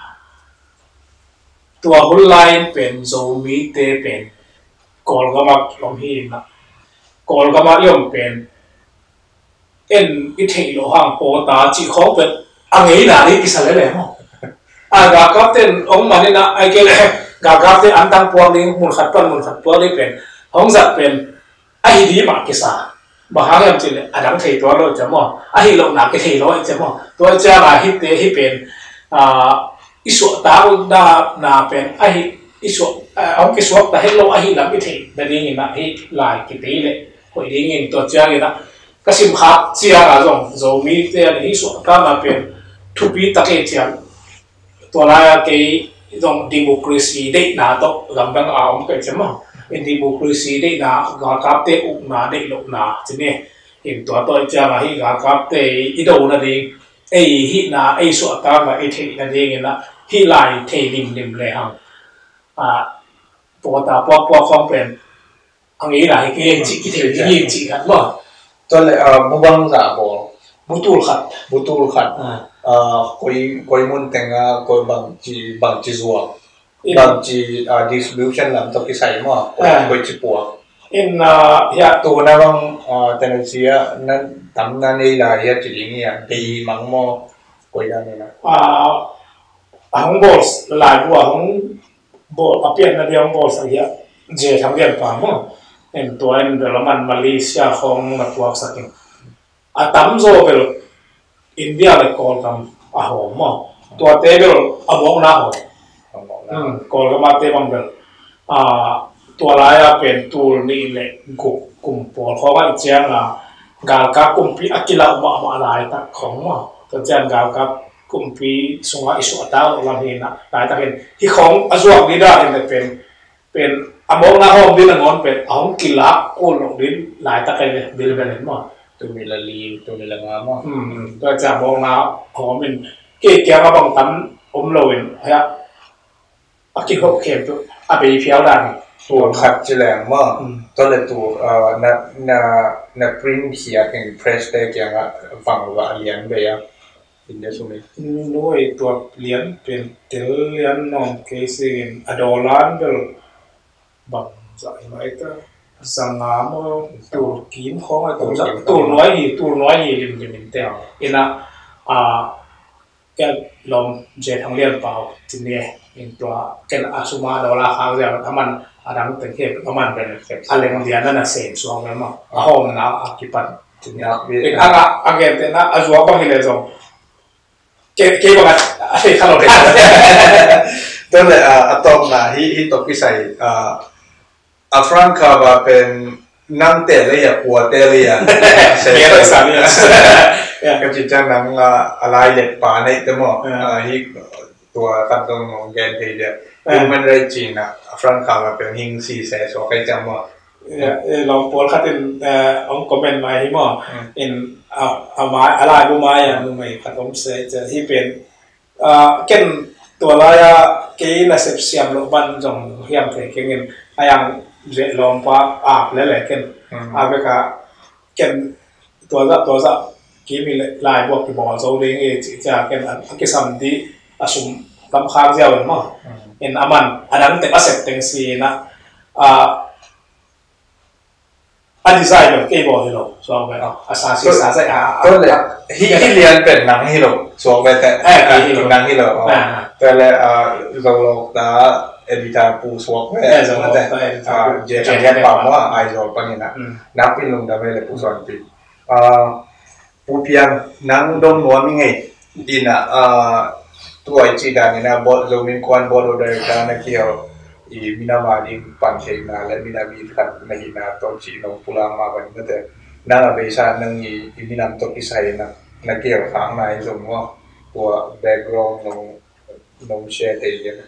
ตัวหุ่นไลน์เป็นโซมีเตเป็นกอลก็มาลงที่นะกอลก็มาย่อมเป็นเอ็นอิเทโลหังโปตาจีของเป็นอังเหินานี่อิสระเลยมั้งอ่ากากับเต้นองมันนี่นะไอ้เกลกากับเต้นอันตั้งพวงนี้มุนขัดปันมุนขัดพวงนี้เป็นห้องจัดเป็นไอ้ดีมากกิสาบางครั้งยังจริงเลยอันนั้นเทตัวเราจะมั่งไอ้ลงหนักก็เทเราจะมั่งตัวเจ้ามาฮิตเตฮิเป็นอ่าอิสุตาอุดานาเป็นไอ้อิสุเอากิสวกแต่ให้เราไอ้หลังก็เทแต่ดีนี่นะฮิลายกิตีเลยคนดีนี่ตัวเจ้าเลยนะก็สิมขับเสียอะไรส่งโซมีเตอร์อิสุตามาเป็นทุบีตะเกียบตัวนั้นก็ตรงดิโมคราซีได้นาโตกำลังเอาไม่ใช่มั้งเป็นดิโมคราซีได้นากากับเตอุกนาได้ลุกนาทีนี้เห็นตัวตัวจะมาให้กากับเตอีโดนั่นเองไอ้ฮินาไอ้ส่วนต่างกับไอ้เทนั่นเองนะฮิไลเทลิมลิมเลยฮังอ่าปกติพวกพวกของเป็นอันนี้หลายเกณฑ์จิกิเทยิงจิกันมั้ง
ตัวเลยอ่ามุบังซาโบ
บุตุลขัด
บุตุลขัดอ่าคุยคุยมุนเต็งอ่ะคุยบางจีบางจีซัวบางจีอ่า distribution ลำตัวที่ใส่มั้งคุยจีปัว
อินอ่า
อยากตัวนั้นบางอ่าแต่ในเสียนั้นทำนั้นนี่ละอยากจีนี้อ่ะดีมั้งมั้งคุยกันนี่นะ
อ่าห้องบอสหลายบัวห้องบอสมาเปลี่ยนนั่นเดียวห้องบอสอะไรเจทำเรียนป่ามั้งเห็นตัวเองเดลมันมาเลเซียของนักวักสักอย่างอาตั้มโซเบลอินเดียเลยกอลกันอาหอมมั้งตัวเตเบลอาบอกน่าหอมอืมกอลกันมาเตบังเบลอ่าตัวลายเป็นตัวนี้เลยกุมกุมปอลเขาว่าเจ้าน่ะกาลกับกุมปีอากิลาอุมามาลายตักของมั้งตัวเจ้ากาลกับกุมปีสงฆ์อิสุอัตตาลำเห็นนะลายตักเห็นที่ของอาจวกนี่ได้เห็นเป็นเป็นอาบอกน่าหอมดินงอนเป็นอาหอมกิลาโอ้ลงดินลายตักเห็นดินเป็นเห็นมั้ง
ตัวมีละลีตัวมีละงามมั้ง
อืมตัวจะมองนะหอมเป็นเกี่ยวกับบางตั้มอมโลวินฮะอากิเขาเขียนตัวอาไปเพียวดัน
ตัวขัดจีแรงมั้งตัวเลยตัวเอ่อนับนับนับพริ้นเขียนเป็นเพรสได้เกี่ยงอ่ะฟังว่าเลียนไปอ่ะอินเดียสุมิ
น้อยตัวเลียนเป็นเตลเลียนน้องเคสินอดอลันเดลบางใจไหมก็สังหารมั้งตัวกินของตัวตัวน้อยหีตัวน้อยหีริมริมเตลอินะอ่าแกลองเจทั้งเรียนเปล่าทีนี้เห็นตัวแกอาสุมาดอลลาร์เขาจะทำมันอาดังแต่เก็บทำมันเป็นอะไรบางอย่างนั่นน่ะเสียส่วนนั้นมั้งห้องนั้นอากิปันทีนี้เป็นอะไรอะไรแต่น่ะอาจว่าบางทีเลยส่งเก็บเก็บแบบอะไรขนาดนั้น
ตัวเลยอ่าอะตอมนะที่ที่ตกพิสัยอ่าอัฟรังคาว่าเป็นนั่งเตะเลยอะหัวเตะเลยอะ
เมียเลยสามี
ก็จิตใจนั่งอะไรเล็กป่าในตัวมั้งอ่าที่ตัวตัดตรงของแกนเทียยูมันเลยจีนอะอัฟรังคาว่าเป็นหิงซีเซสโอเคจำว่า
long Paul khát in ông comment mai hi mo in a mai alai bu mai ya nu mai khát ông sẽ hi pen ken tua la ya cái là sep siam lo ban jong hiam the kengin ayang je long pa a le le ken a be ka ken tua za tua za ki mi lai bo ki bo zo le nge chi cha ken ki sam di asum tam khang jaw ma in aman anang te asep teng si na a a design cái bộ hello so vậy à asa si sa sai à
ก็เลยฮิฮิเรียนเป็นหนังฮิโร่สวมไปแต่หนังฮิโร่แต่ละอ่าเราเราตาเอดิตาปูสวมไปแต่อ่าเจนเรียนปั๊มว่าไอโซปันนี่นะนับเป็นลงได้เลยปูสอนปีอ่าปูเพียงหนังดงหัวมีไงดีนะอ่าตัวไอจีดานี่นะบอสเรามีควันบอสเราได้การนักเกี่ยวอีมินามาดิปันเทนาและมินามีขัดไม่หินาตอนชีนงพุลามาวันนี้แต่นั่งอาเบชานั่งอีมินามตกิสัยนะนักเกี่ยวข้างในสมว่าตัวแบ็กกราวด์นงนงเชตเองนะ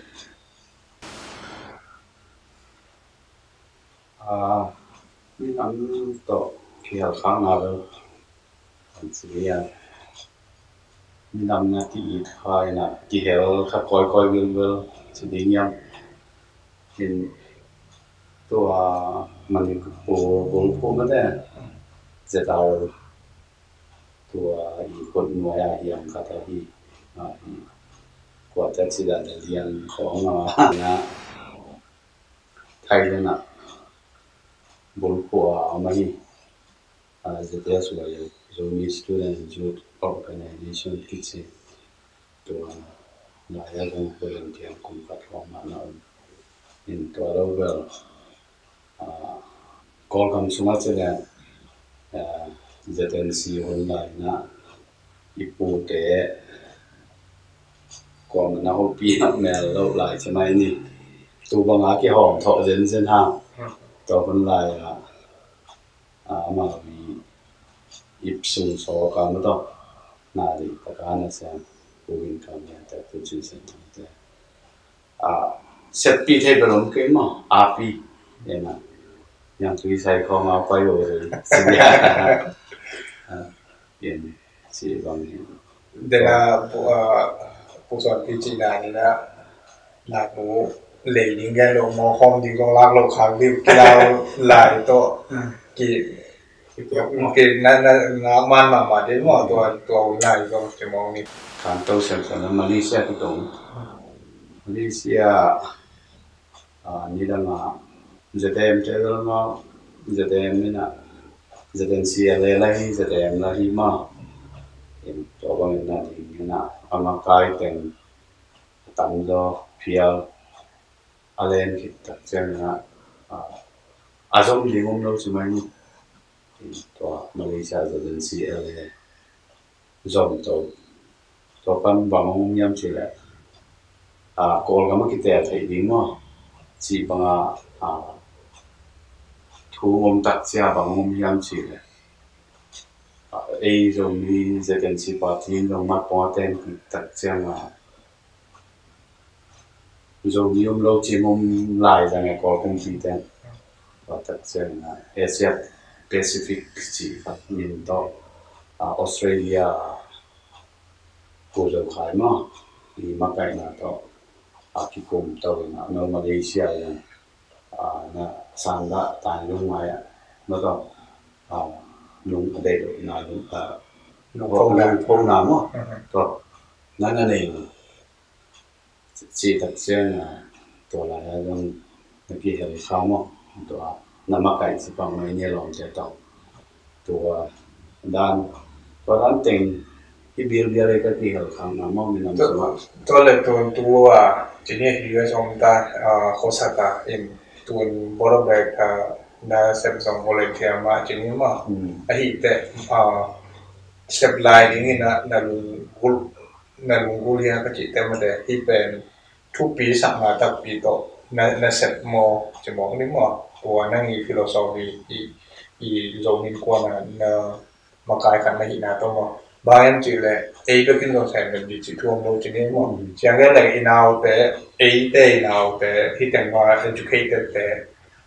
อ่ามินามตเกี่ยวข้างในแล้วสิ่งนี้มินามนาที่ใครนะที่เฮลขับคอยคอยวิลวิลสิ่งนี้เห็นตัวมันปูปูปูมันเนี่ยจะเอาตัวอีคนหน่วยอาเฮียมคาตาฮีอ่ากว่าจะสิได้เรียนของมานะไทยเลยนะบุลปัวเอามาฮีอ่าจะเรียกว่าจะมี student youth organization ที่จะตัวหลายอย่างของคนที่ยังคงกัดของมานะinตัวเราเวลอ่ากอลคำสมัครเนี่ยอ่าจะเป็นสีออนไลน์นะอีปูเตะก่อนนะเขาปีนับแมวเราหลายใช่ไหมนี่ตัวบางอาที่หอมถอดเส้นเส้นห้างตัวคนไลน์อ่ะอ่ามาวีอิบสูงสอการไม่ต้องนาดีแต่การนั่นเองปูวินคำเนี่ยแต่ตัวชื่อเส้นแต่อ่าเสร็จปีเทปลงเกมอ่ะอาปีเนี่ยนะยังคุยใส่ของเอาไปเลยสิ่งนี้เปลี่ยนสีบางอย่าง
เดี๋ยวนะปูอ่าปูสอนพิจิตรนี่นะหลักหนูเหล่ยิ่งแก่ลงมอคอมยิ่งต้องลากลงขางที่กีฬาหลายตัวกี่กี่นั่นนั่นงามันมามาเดี๋ยวว่าตัวตัววินัยก็จะมองนี่
การโตเสร็จแล้วมาเลเซียที่ตรงมาเลเซียอ่านี่ดังอ่ะจะเต็มเจอแล้วมั้งจะเต็มนี่นะจะเต็มเสียเลยเลยจะเต็มเลยมั้งเห็นตัวบางอย่างนี่นะอามาคายเต็มตั้งโลเพียวอะไรนี่คิดตัดเส้นนะอ่าอาจจะมีงงเราใช่ไหมตัวมาเลเซียจะเต็มเสียเลยจอมตัวตัวกันบางงงยังเฉยเลยอ่ากอลก็มาคิดแต่ไทยดีมั้งจีบังอ่าทูงมตัดเสียบางงมยามชีเลยเอจงมีจะเป็นสิบปาทีจงมาปอเต็นตัดเสียมาจงมีอมโลจิมมลายจังไงก็คงปีเต็นตัดเสียนะเอเชียแปซิฟิกจีครับมินโตอ่าออสเตรเลียกูจะขายมั้งมีมาไกลนะต่ออาคิคุมตัวนะนอร์มาเลเซียเนี่ยอ่านะสันดาตายลงมาอ่ะแล้วก็อ่าลุงเด็กนะลุงอ่าลุงพงษ์พงษ์น้ำอ่ะก็นั่นนั่นเองจีตัดเส้นอ่ะตัวอะไรต้องเมื่อกี้เห็นเขาอ่ะตัวน้ำมาไก่สิปังไม่เนี่ยลองจะต่อตัวด้านตัวด้านเต็งที่เบียร์เบียร์อะไรก็ที่เห็นเขาน้ำมั่งมีน้ำสมัคร
ตัวเล็กตัวตัวจีเนียฮิวส์องตาอ่าโคสตาเอ็มตัวบอลแบกอ่าน่าเซมซองวอลเลนเทียมาจีนี่มาไอ้ที่แต่อ่าสเต็ปไลน์นี่นะนั่นลุงกุลนั่นลุงกุลเนี่ยก็จีแต่มาแต่ที่เป็นทุกปีสักมาตักปีโตนั่นนั่นเซตโมจะมองนี่มาตัวนั่งอีฟิโลโซฟีอีอีโซนินกว่านั่นมากายขันมาหินาตัวมาบางอย่างจีเลยเอก็ขึ้นตรงแทนเป็นจีทั่วโลกจีนี่มาเช่นกันเลยอินเอาแต่เอแต่อินเอาแต่ที่แต่งว่า educated แต่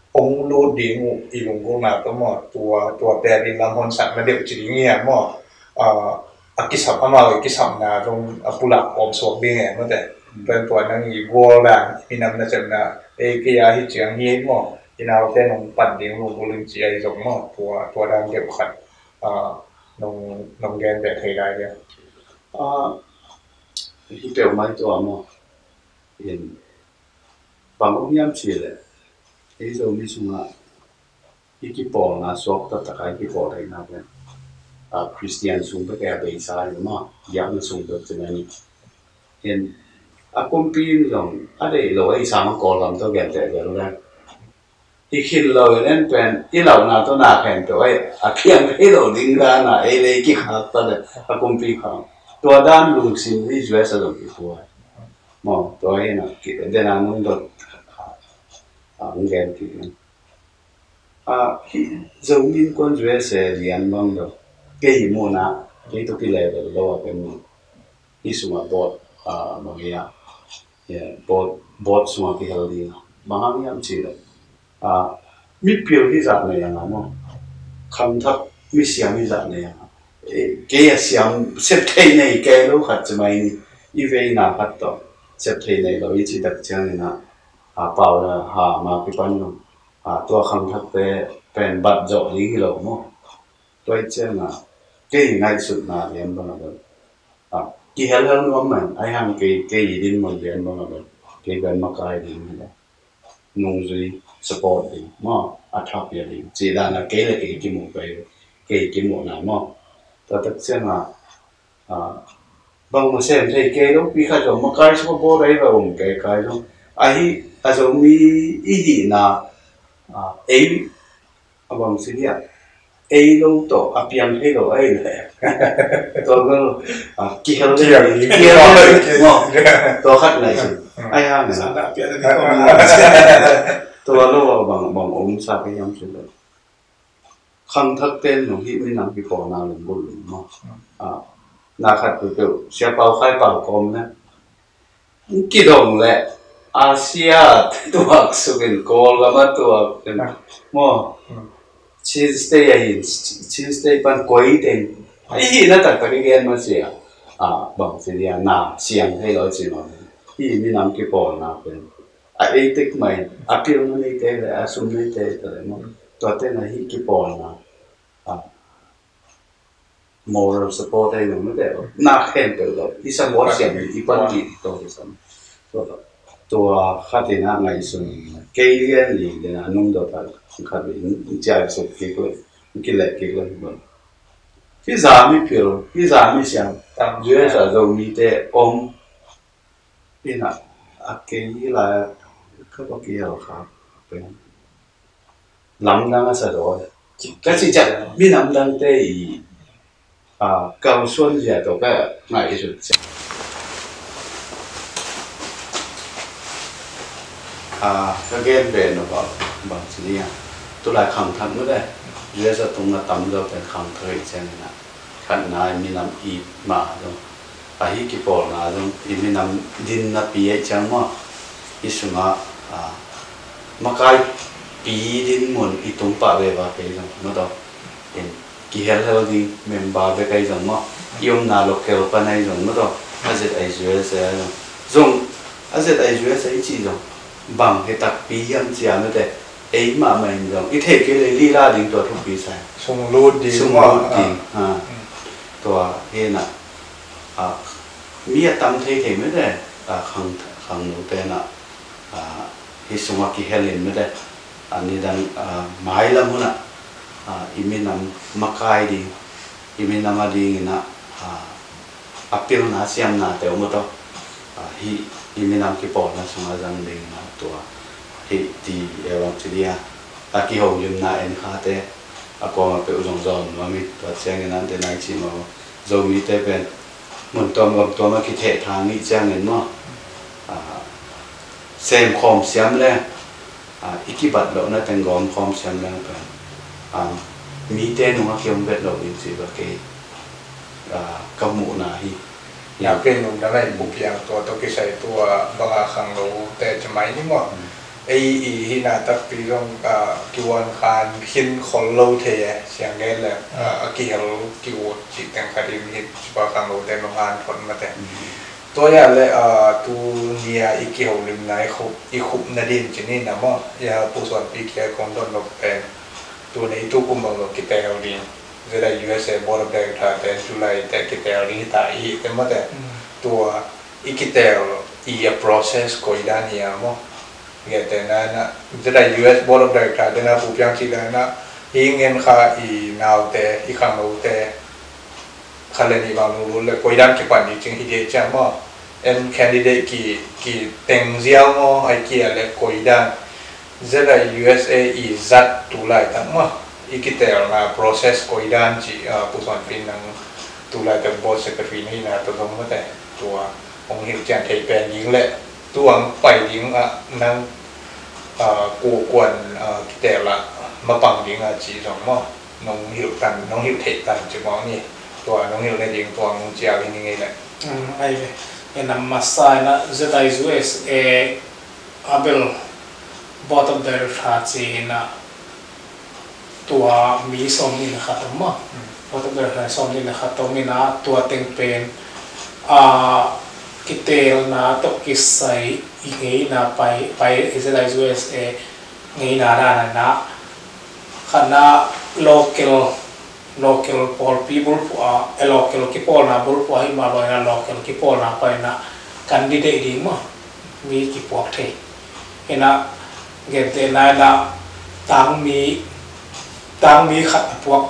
องรูดดีงูอีลุงกูนาตัวหมอตัวตัวแต่ดินลำพอนสัตว์มาเด็กจีเงี้ยหมออ่าอากิสับมาเลยกิสับนาตรงปุระอมสวกดีเงี้ยนั่นแต่เป็นตัวนั่งอีวัวแรงมีน้ำน่าจะน่ะเอกี้ยาที่เจียงเงี้ยหมอที่นาแต่นงปัดเดียงลุงกูลึงจีไอจงหมอตัวตัวดังเก็บขัดอ่านงนงแกนแบบไทยได้เนี่ย
อ่าที่เปลวไม้ตัวหมอเห็นบางองค์ยามชีเลยไอ้เราไม่สุ่มอ่ะอีกปอนะสอกตัดตะไคร้กี่ปอได้นะเป็นอ่าคริสเตียนสุ่มไปแก่ไปสายหมอยามสุ่มแบบจะนี่เห็นอากุมปีนลงอะไรเราไอ้สามกอลัมตัวแก่แต่เดี๋ยวนั้นอีกขึ้นเลยนั่นเป็นที่เราหน้าตัวหน้าแข็งตัวไอ้อาเพียงให้เราดิ้งด้านน่ะไอ้เลยกี่ขาดตัวเลยอากุมปีเขาตัวด้านลุงสินที่ช่วยสะดวกที่ตัวหมอตัวไอ้น่ะเดี๋ยวนั้นนุ่งตัวอ่ามึงแก่ที่นั่นอ่าจะมีคนช่วยเสียเรียนบ้างเด้อเกี่ยมูนะเกี่ยตัวที่เลวเราเป็นที่สมัยบอดอ่าบางอย่างเนี่ยบอดบอดสมัยที่เราดีบางอย่างชีเลยอ่ามีเพียงที่จะเนี่ยนะมั้งคำทักมีเสียงที่จะเนี่ยเอ๊ะเกี่ยเสียงเสพติดในเกี่ยรู้ขัดจะไม่อีเวนต์น่ะขัดต่อเสพติดในเราอีจิตใจเนี่ยนะหาเปล่านะหามาพิพันธ์อ่าตัวคำทักเป็นเป็นบัดเจาะลิงเรามั้งตัวเจ้าน่ะเกี่ยง่ายสุดนะเรียนบ้างเลยอ่ากี่เฮลันว่ามันไอ้ฮังเกี่ยเกี่ยดินมันเรียนบ้างเลยเกี่ยเป็นมาไกลดินเลยนุ่งจุยสปอร์ตดิมั้งอัฐบยาดิจีด้านน่ะเกี่ยเกี่ยกี่โมงไปเกี่ยกี่โมงนะมั้งตัวตัดเส้นน่ะอ่าบางมาเส้นที่เกี่ยรู้พี่ข้าจะมาไกลสปอร์ตอะไรบ้างเกี่ยไกลรู้ไอ้อาจจะมีอีดีน่ะอ่าเอ้บางสิ่งเนี่ยเอ้รู้ตัวอภิยังให้เราไอ้เลยตัวก็อ่ากี่เฮลเลยกี่เฮลเลยมั้งตัวขัดไหนสิไอ้ห่าเนี่ยตัวรู้ว่าบางบางองค์สักยังสุดเลยคำทักเต้นหนุ่มที่ไม่นำไปปอนาหลุมบุญหลุมมั้งอ่านาขัดไปเปล่าเสียเป่าใครเป่ากลมนะกี่ดงแหละอาเซียตัวสุกินโกลก็มาตัวเป็นมั้งชีสเตย์ชีสเตย์ปันก๋วยเต็งไอ้ที่นั่นแต่ตะกี้เรียนมาเสียอ่าบางสิ่งเนี่ยน่าเสียงให้เราจริงๆที่ไม่นำกี่ปอนาเป็นไอ้ติ๊กไม่อาเปียมันนี่เตะเลยอาสุนนี่เตะเลยมั้งตัวเต้นอะไรกี่ปอนาอ่า moral support ได้หรือไม่ได้น่าเห็นไปแล้วที่สมบูรณ์เสียงที่ปันดีตัวที่สมตัวตัวขัดที่น่าไงสุดเกี่ยนลีเดน่านุ่มตัวตัดขัดที่ใจสุดกี่เลยกี่เล็กกี่เลยบ้างที่สามีเปล่าที่สามีเสียงเยอะจะเรามีแต่อมที่น่ะอาเกี่ยละก็บอกเกี่ยวครับเป็นลำดังอะไรตัวก็สิจะมีลำดังแต่อ่า高顺也都个那艺术家อ่าก็เกณฑ์เป็นหรือเปล่าบางทีเนี่ยตัวหลายคำทำไม่ได้เรื่องจะตรงนั้นตำเราเป็นคำเคยเช่นนั้นขันนายมีน้ำอีมาตรงอาฮิกิปอลนะตรงอีมีน้ำดินน้ำปีจังมั้งอีสุมาอ่ามาไกลปีดินมันอีตรงป่าเวบาไปจังนั่นต่อเห็นกี่เฮลเฮลดีเมมบาร์ไปจังมั้งยมนาโลเคลปนายจังนั่นต่ออาจจะไอช่วยเสียจงอาจจะไอช่วยเสียจีจงบางเหตุปียมเจียนั่นแต่เอ็มมาไม่จงอีเทกิเลยลีลาดิ่งตัวทุกปีใส่
ทรงรูดดี
ทรงรูดดีอ่าตัวเห็นน่ะอ่ามีอะตำเทเทไม่ได้อ่าขังขังหนูเป็นอ่ะอ่าฮิสมากิเฮลินไม่ได้อันนี้ดังอ่าไม้ละมุนอ่ะอ่าอิมินำมักไก่ดีอิมินำมาดีนะอ่าอัปเปิลนะเสียมนะแต่ว่ามันต้องอ่าฮิอิมินำกี่ปอนนะสมัยจังดีนะตัวฮิดีเอวังจีเดียอากิฮงยุนนาเอ็นคาเตอากงเป็นอุจงจอนมามีตัวเชียงนั้นแต่นายชิมาโจมีแต่เป็นเหมือนตัวมันตัวมันคิดเหตุทางนี้เชียงเงินมั้งอ่าเซมคอมเสียมเลยอ่าอีกบัดเราเนี่ยแต่งกอมคอมเสียมเลยเป็นอ่ามีแต่หนุ่มเขียวเบ็ดเราอินสิบะเกอ่ากำมูนาฮี
อยากเป็นหนุ่มอะไรบุกอย่างตัวตัวกิใส่ตัวบางครั้งเราแต่จะไม่นี่มั้งเไอ้อีที่น่าตักปีตรงกิวันคานหินคนโลเทียเสียงเงี้ยแหละกี่ฮัลกิวจิตแต่งคดีมิตรชิบะคังโลแต่โรงงานผลมาแต่ตัวอย่างเลยตัวเนี่ยอีกเกี่ยวลืมไหนคุบอีคุบนาดินจีนี่นะมั้งยาผู้ส่วนปีเกี่ยวกับต้นนกเป็นตัวนี้ทุกกลุ่มบางกิจเอาดินจะได้ ยู เอส เอ board of directors แต่จุลัยแต่กิจเอาดินตายอีกแต่เมื่อแต่ตัวอีกิจเอาอี process ก็อีด้านนี้มั้งเงี้ยแต่นั้นนะจะได้ ยู เอส board of directors แต่นะผู้พิจารณานะอีเงินค่าอีนาวแต่อีข้างนาวแต่ขั้นเรื่องนี้บางรู้เลยก็อีด้านกี่ปันจริงๆที่เดียจังมั้งเอ็น candidate กี่กี่เต็งเสียงมั้งไอ้กี่อะไรก็อีด้านจะได้ ยู เอส เอ อีจัดตุลาตั้งมั้งอีกิเตอร์นะ process ก็อีด้านจีผู้ส่วนฟินนังตุลาตั้ง board secretary นี่นะตัวตรงนั้นแต่ตัวองค์หิวแจงไทยเป็นยิงแหละตัวไปยิงอ่ะนั่งกูกวนกิเตอร์ละมาปังยิงอ่ะจีสองมั้งน้องหิวตันน้องหิวเทตันจีมองนี่ตัวน้องหิวในยิงตัวน้องเจียวนี่ไงแหละ
อืมไอ้เนี่ยนำมาใส่นะจะได้ ยู เอส เอ อาเบล bottom director จีนะตัวมีสองนี่นะครับตัวมั้ง bottom director สองนี่นะครับตัวมีนะตัวเต็งเป็นอ่ากิเตลนะตัวกิสไซอีกไงนะไปไปจะได้ ยู เอส เอ ไงนะด้านนะขณะ local local pol people uh, a local kipol na bul po hi ma lo na local kipol na pa na candidate di mo mi kipok the ena gente na na tang mi tang mi khat pok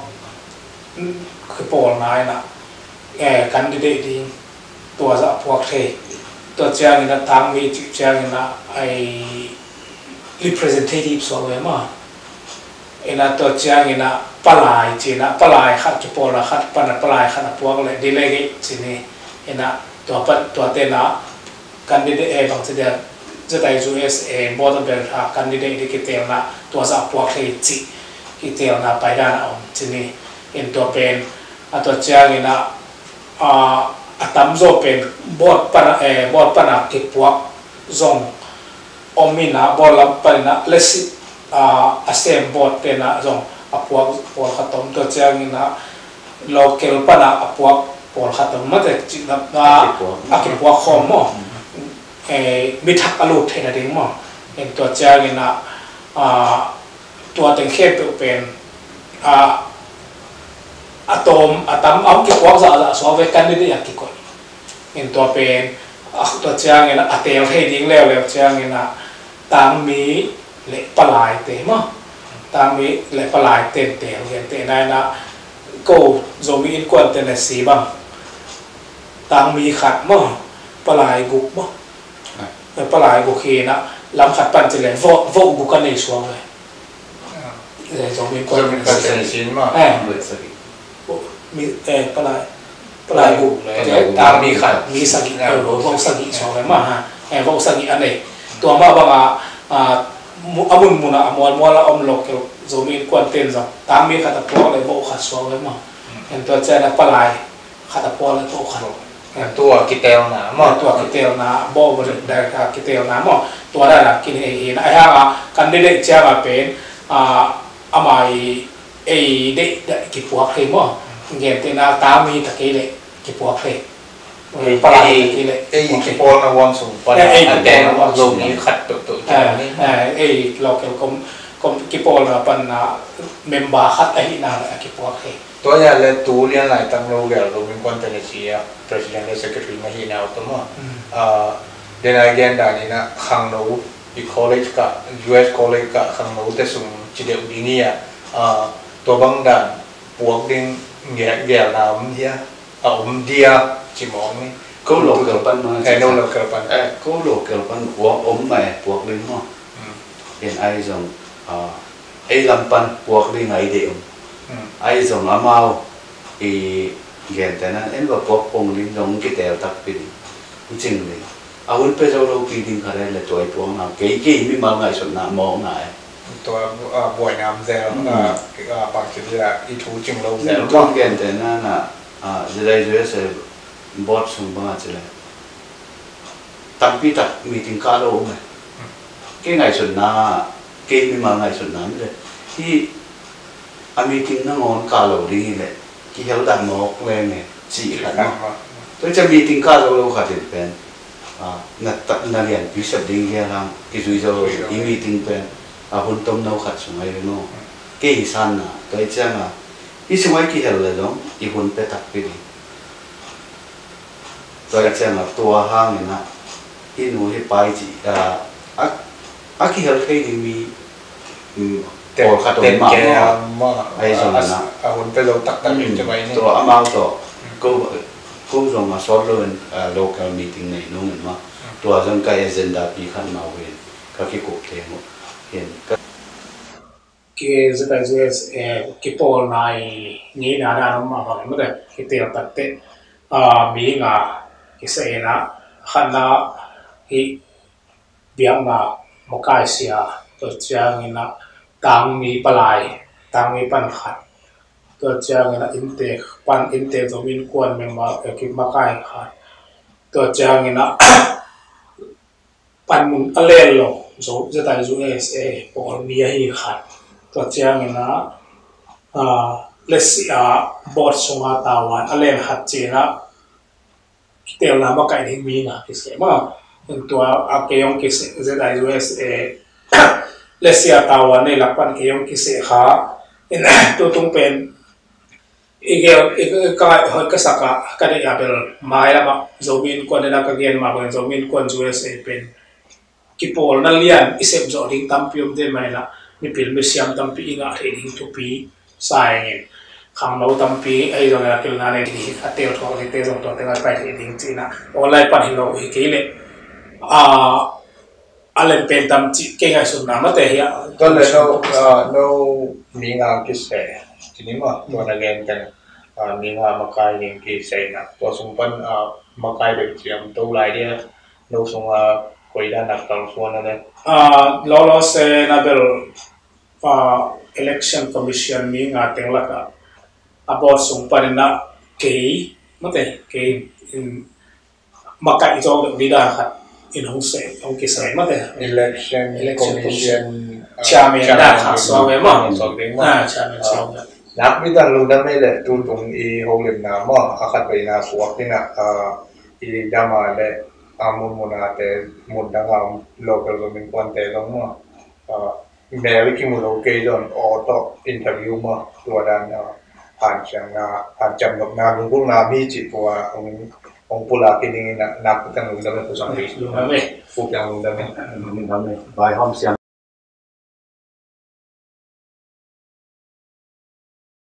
kipol na na eh candidate di tua za pok the to chang na tang mi chang na ai representative so we ma ena to chang naปลายจีนะปลายขัดจุปนะขัดปันปลายขัดพวกเลยดีเลยจีนี่เห็นนะตัวปันตัวเตนะกันดิเดเอบางทีเดียจะได้ ยู เอส เอ board of directors กันดิเดที่กิเตลนะตัวจะพวกเลยจีกิเตลนะไปด้านเอาจีนี่เห็นตัวเป็นตัวเจ้านี่นะอ่าตั้มโซเป็น board ปันเอ board ปันกิพวกซงอมินะ board ลำปันนะเลสิอ่า assem board เป็นนะซงอพวกพอลขัดต้มตัวเจ้านี่นะโลเกลปนะอพวกพอลขัดต้มมาแต่จิตนะอากิพวกคอมมั้งเอมิทักอลูเทนดิ้งมั้งเห็นตัวเจ้านี่นะตัวเต็งเข้มเป็นอะตอมอะตอมเอากิพวกจะจะสอบไว้กันได้ดีอย่างกี่คนเห็นตัวเป็นตัวเจ้านี่นะอะเตลเทดิ้งแล้วแล้วเจ้านี่นะตามมีเละปลายเตะมั้งตามมีเละปลายเต็มเต็มเห็นเต็มได้นะก็จะมีอินควันเต็มสีบ้างตามมีขัดมั้งปลายกุกมั้งปลายกุกเฮนะลำขัดปั่นจะเลยโวโวกุกันในช่วงเลยเลยจะมีอินควันเต็มสีมั้งเออมีเออปลายปลายกุกตามมีขัดมีสกิเออโวสกิช่วงเลยมั้งฮะเออโวสกิอันนี้ตัวมาบ้างอ่าอามุนมุนะมวลมวลละอมโลกจะมีควันเต็มจ้ะตามมีขัดพวกเลยโบขัดสวงเลยมั้งเห็นตัวเจ้านะปลายขัดพวกเลยโบขัด
ตัวกิเตลนะ
มั้งตัวกิเตลนะโบมันได้ค่ะกิเตลนะมั้งตัวได้ละกินเองนะไอ้ห่ากันได้เด็กเจ้ามาเป็นอ่าอามาไอ้เด็กเด็กกิพวกเลยมั้งเห็นตัวนะตามมีตะกี้เลยกิพวกเลยปลายกิเลย
ไอ้กิพวกนะวันสูงปลายไอ้แกงวันสูงนี่ขัดตัวตัว
เออเออไอ้เราเกี่ยวกับกับกิพวกนะปันนะเมมเบอร์ขัดไอ้นั่นแหละกิพวกเลย
ตัวอย่างเลยตัวเรียนหลายตั้งโลกเกี่ยวกับมีคนเป็นเสีย president และ secretary มาที่แนวตัวมั้งอ่าเดี๋ยวในแกนด่านนี้นะข้างโน้อี college กับ ยู เอส college กับข้างโน้แต่ส่งจีเดียวดีนี่อ่ะอ่าตัวบางด่านพวกดิ้งเงี้ยเงี้ยน้ำเดียอ่าอมเดียจีมองนี่
ก็โลกเกิดปันมา
ไอ้โน้โลกเกิดปัน
เอ้ก็โลกเกิดปันพวกอมใหม่พวกดิ้งมั้งเห็นไอ้ส่งอ่าไอ้ลำปันพวกดิ้งไอ้เดียวไอ้ส่งอามาอีเห็นแต่นั้นเอ็นว่าพวกปงดิ้งส่งกิเตลตักปีดิ้งจริงเลยเอาวันไปเราเราปีดิ้งอะไรเลยตัวไอ้พวกนั้นเก๋ๆมีมาไงส่วนน้ำมองไง
ตัวบ่อยน้ำเซลล์อ่าปากจุดละอีทูจึงเราเซลล์
ต้องเห็นแต่นั้นอ่ะอ่าจะได้จะได้เสร็จบอสส่งบ้างจะเลยตั้งปีตักมีทิ้งข้าวโลกไหมเก cái ngày xuân na cái mà ngày xuân na đấy thì anh meeting nó ngon cả lâu đi này cái hiểu đàn mộc lên này chỉ là nó tôi cho meeting cả lâu lâu khá tiền pen à nát nát liền cứ sắp đi kia làm cái duy rồi cái meeting pen à hôm tom nấu khát xuống ấy nó cái san à tôi cho mà cái xuống ấy cái hiểu là đó cái hôm pe tập cái đi tôi cho mà tua hang này nè cái nuôi cái bài chỉ à à cái hiểu cái gì mi
Tel tel kaya mo
ay so na
ahon pero tak tak yung jabay ni
to amount to ko ko so ma so lo local meeting này no ma to azan ka agenda pi khan ma wen ka ki ko te mo hen
cái cái cái cái Paul này nghĩ là nó mà hỏi mới được cái tiền tật tệ à mỹ ngà cái xe na khăn na cái biếng na một cái xia tôi chơi như na tang mi palai tang mi pan khat tôi chơi như na inte pan inte zo min quan mình mà cái mà cái khat tôi chơi như na pan mun alelo zo giờ tại zo es e Paul mi hi khatตัวเจ้าเงินนะอ่าเลสิอาบอดสงอาตาวันอะไรหัดเจนะเดี๋ยวน้ำมาไก่ทิ้งมีนะคิดเสียมั้งเป็นตัวอาเกยองคิดเสียจะได้ยูเอสเอเลสิอาตาวันในหลักปันเกยองคิดเสียขาตัวตรงเป็นอีกอีกก็หัวกษัตริย์ก็ได้อาเป็นมาแล้วก็โจมินคนในนักเรียนมาเป็นโจมินคนยูเอสเอเป็นกิปโอลนั่นเลียนอิเซมโจดิ้งตั้มพิมพ์ได้ไหมล่ะนี่เป็นมิสยามตั้มปีงาเรื่องทุปีสายเงินขังเราตั้มปีไอ้ตรงนั้นคือนั่นเองที่อัตเตอร์ทองที่เตะส่งตัวเตะไปเรื่องจีน่ะออนไลน์ปันหิโลอีกทีเลยอ่าอะไรเป็นตั้มจีเก่งไอ้สุดน้ำมาแต่เฮีย
ตอนเราเรามีงานกิจเสกทีนี้มาตัวนักเรียนกันมีงานมาขายเรื่องกิจเสกนะตัวสมบัติมาขายแบบเจียมตัวลายเดียเราส่งคุยด้านนักการส่วนนั้น
อ่าเราเราเซนับเป็นอ่า election commission มีงานเต็งละก็อาบอสส่งไปนะเกี่ยมั้งแต่เกี่ยมาขายจองดีด้าครับอินห้องเสกห้องกิจเสกมั้งแต่
election commission
ชาเมียด้าครับสองเวมั้ง
สองเวมั้ง
อ่าชาเมียสองเว
นักวิจารณ์รู้ได้ไหมเลยตุนตรงอีโฮลิมนามั่งอาคัดไปนาสวกที่น่ะอ่าอีดามาเลยอามุนมุนาเตมุนดังเอา local government คนเตลงมั่งอ่าแม้วิคิมุโลเกยดอนออโต้อินเทอร์วิวมั่งตัวด้านผ่านเชียงนาผ่านจำนวนนาลุงพวกนามีจิตว่าององปุลาคินีน่ะนักตั้งลุงได้ไหมผู้สังเกต
รู้ไหม
ฟูกยังลุงได้ไหม
mình nói này bài hôm xem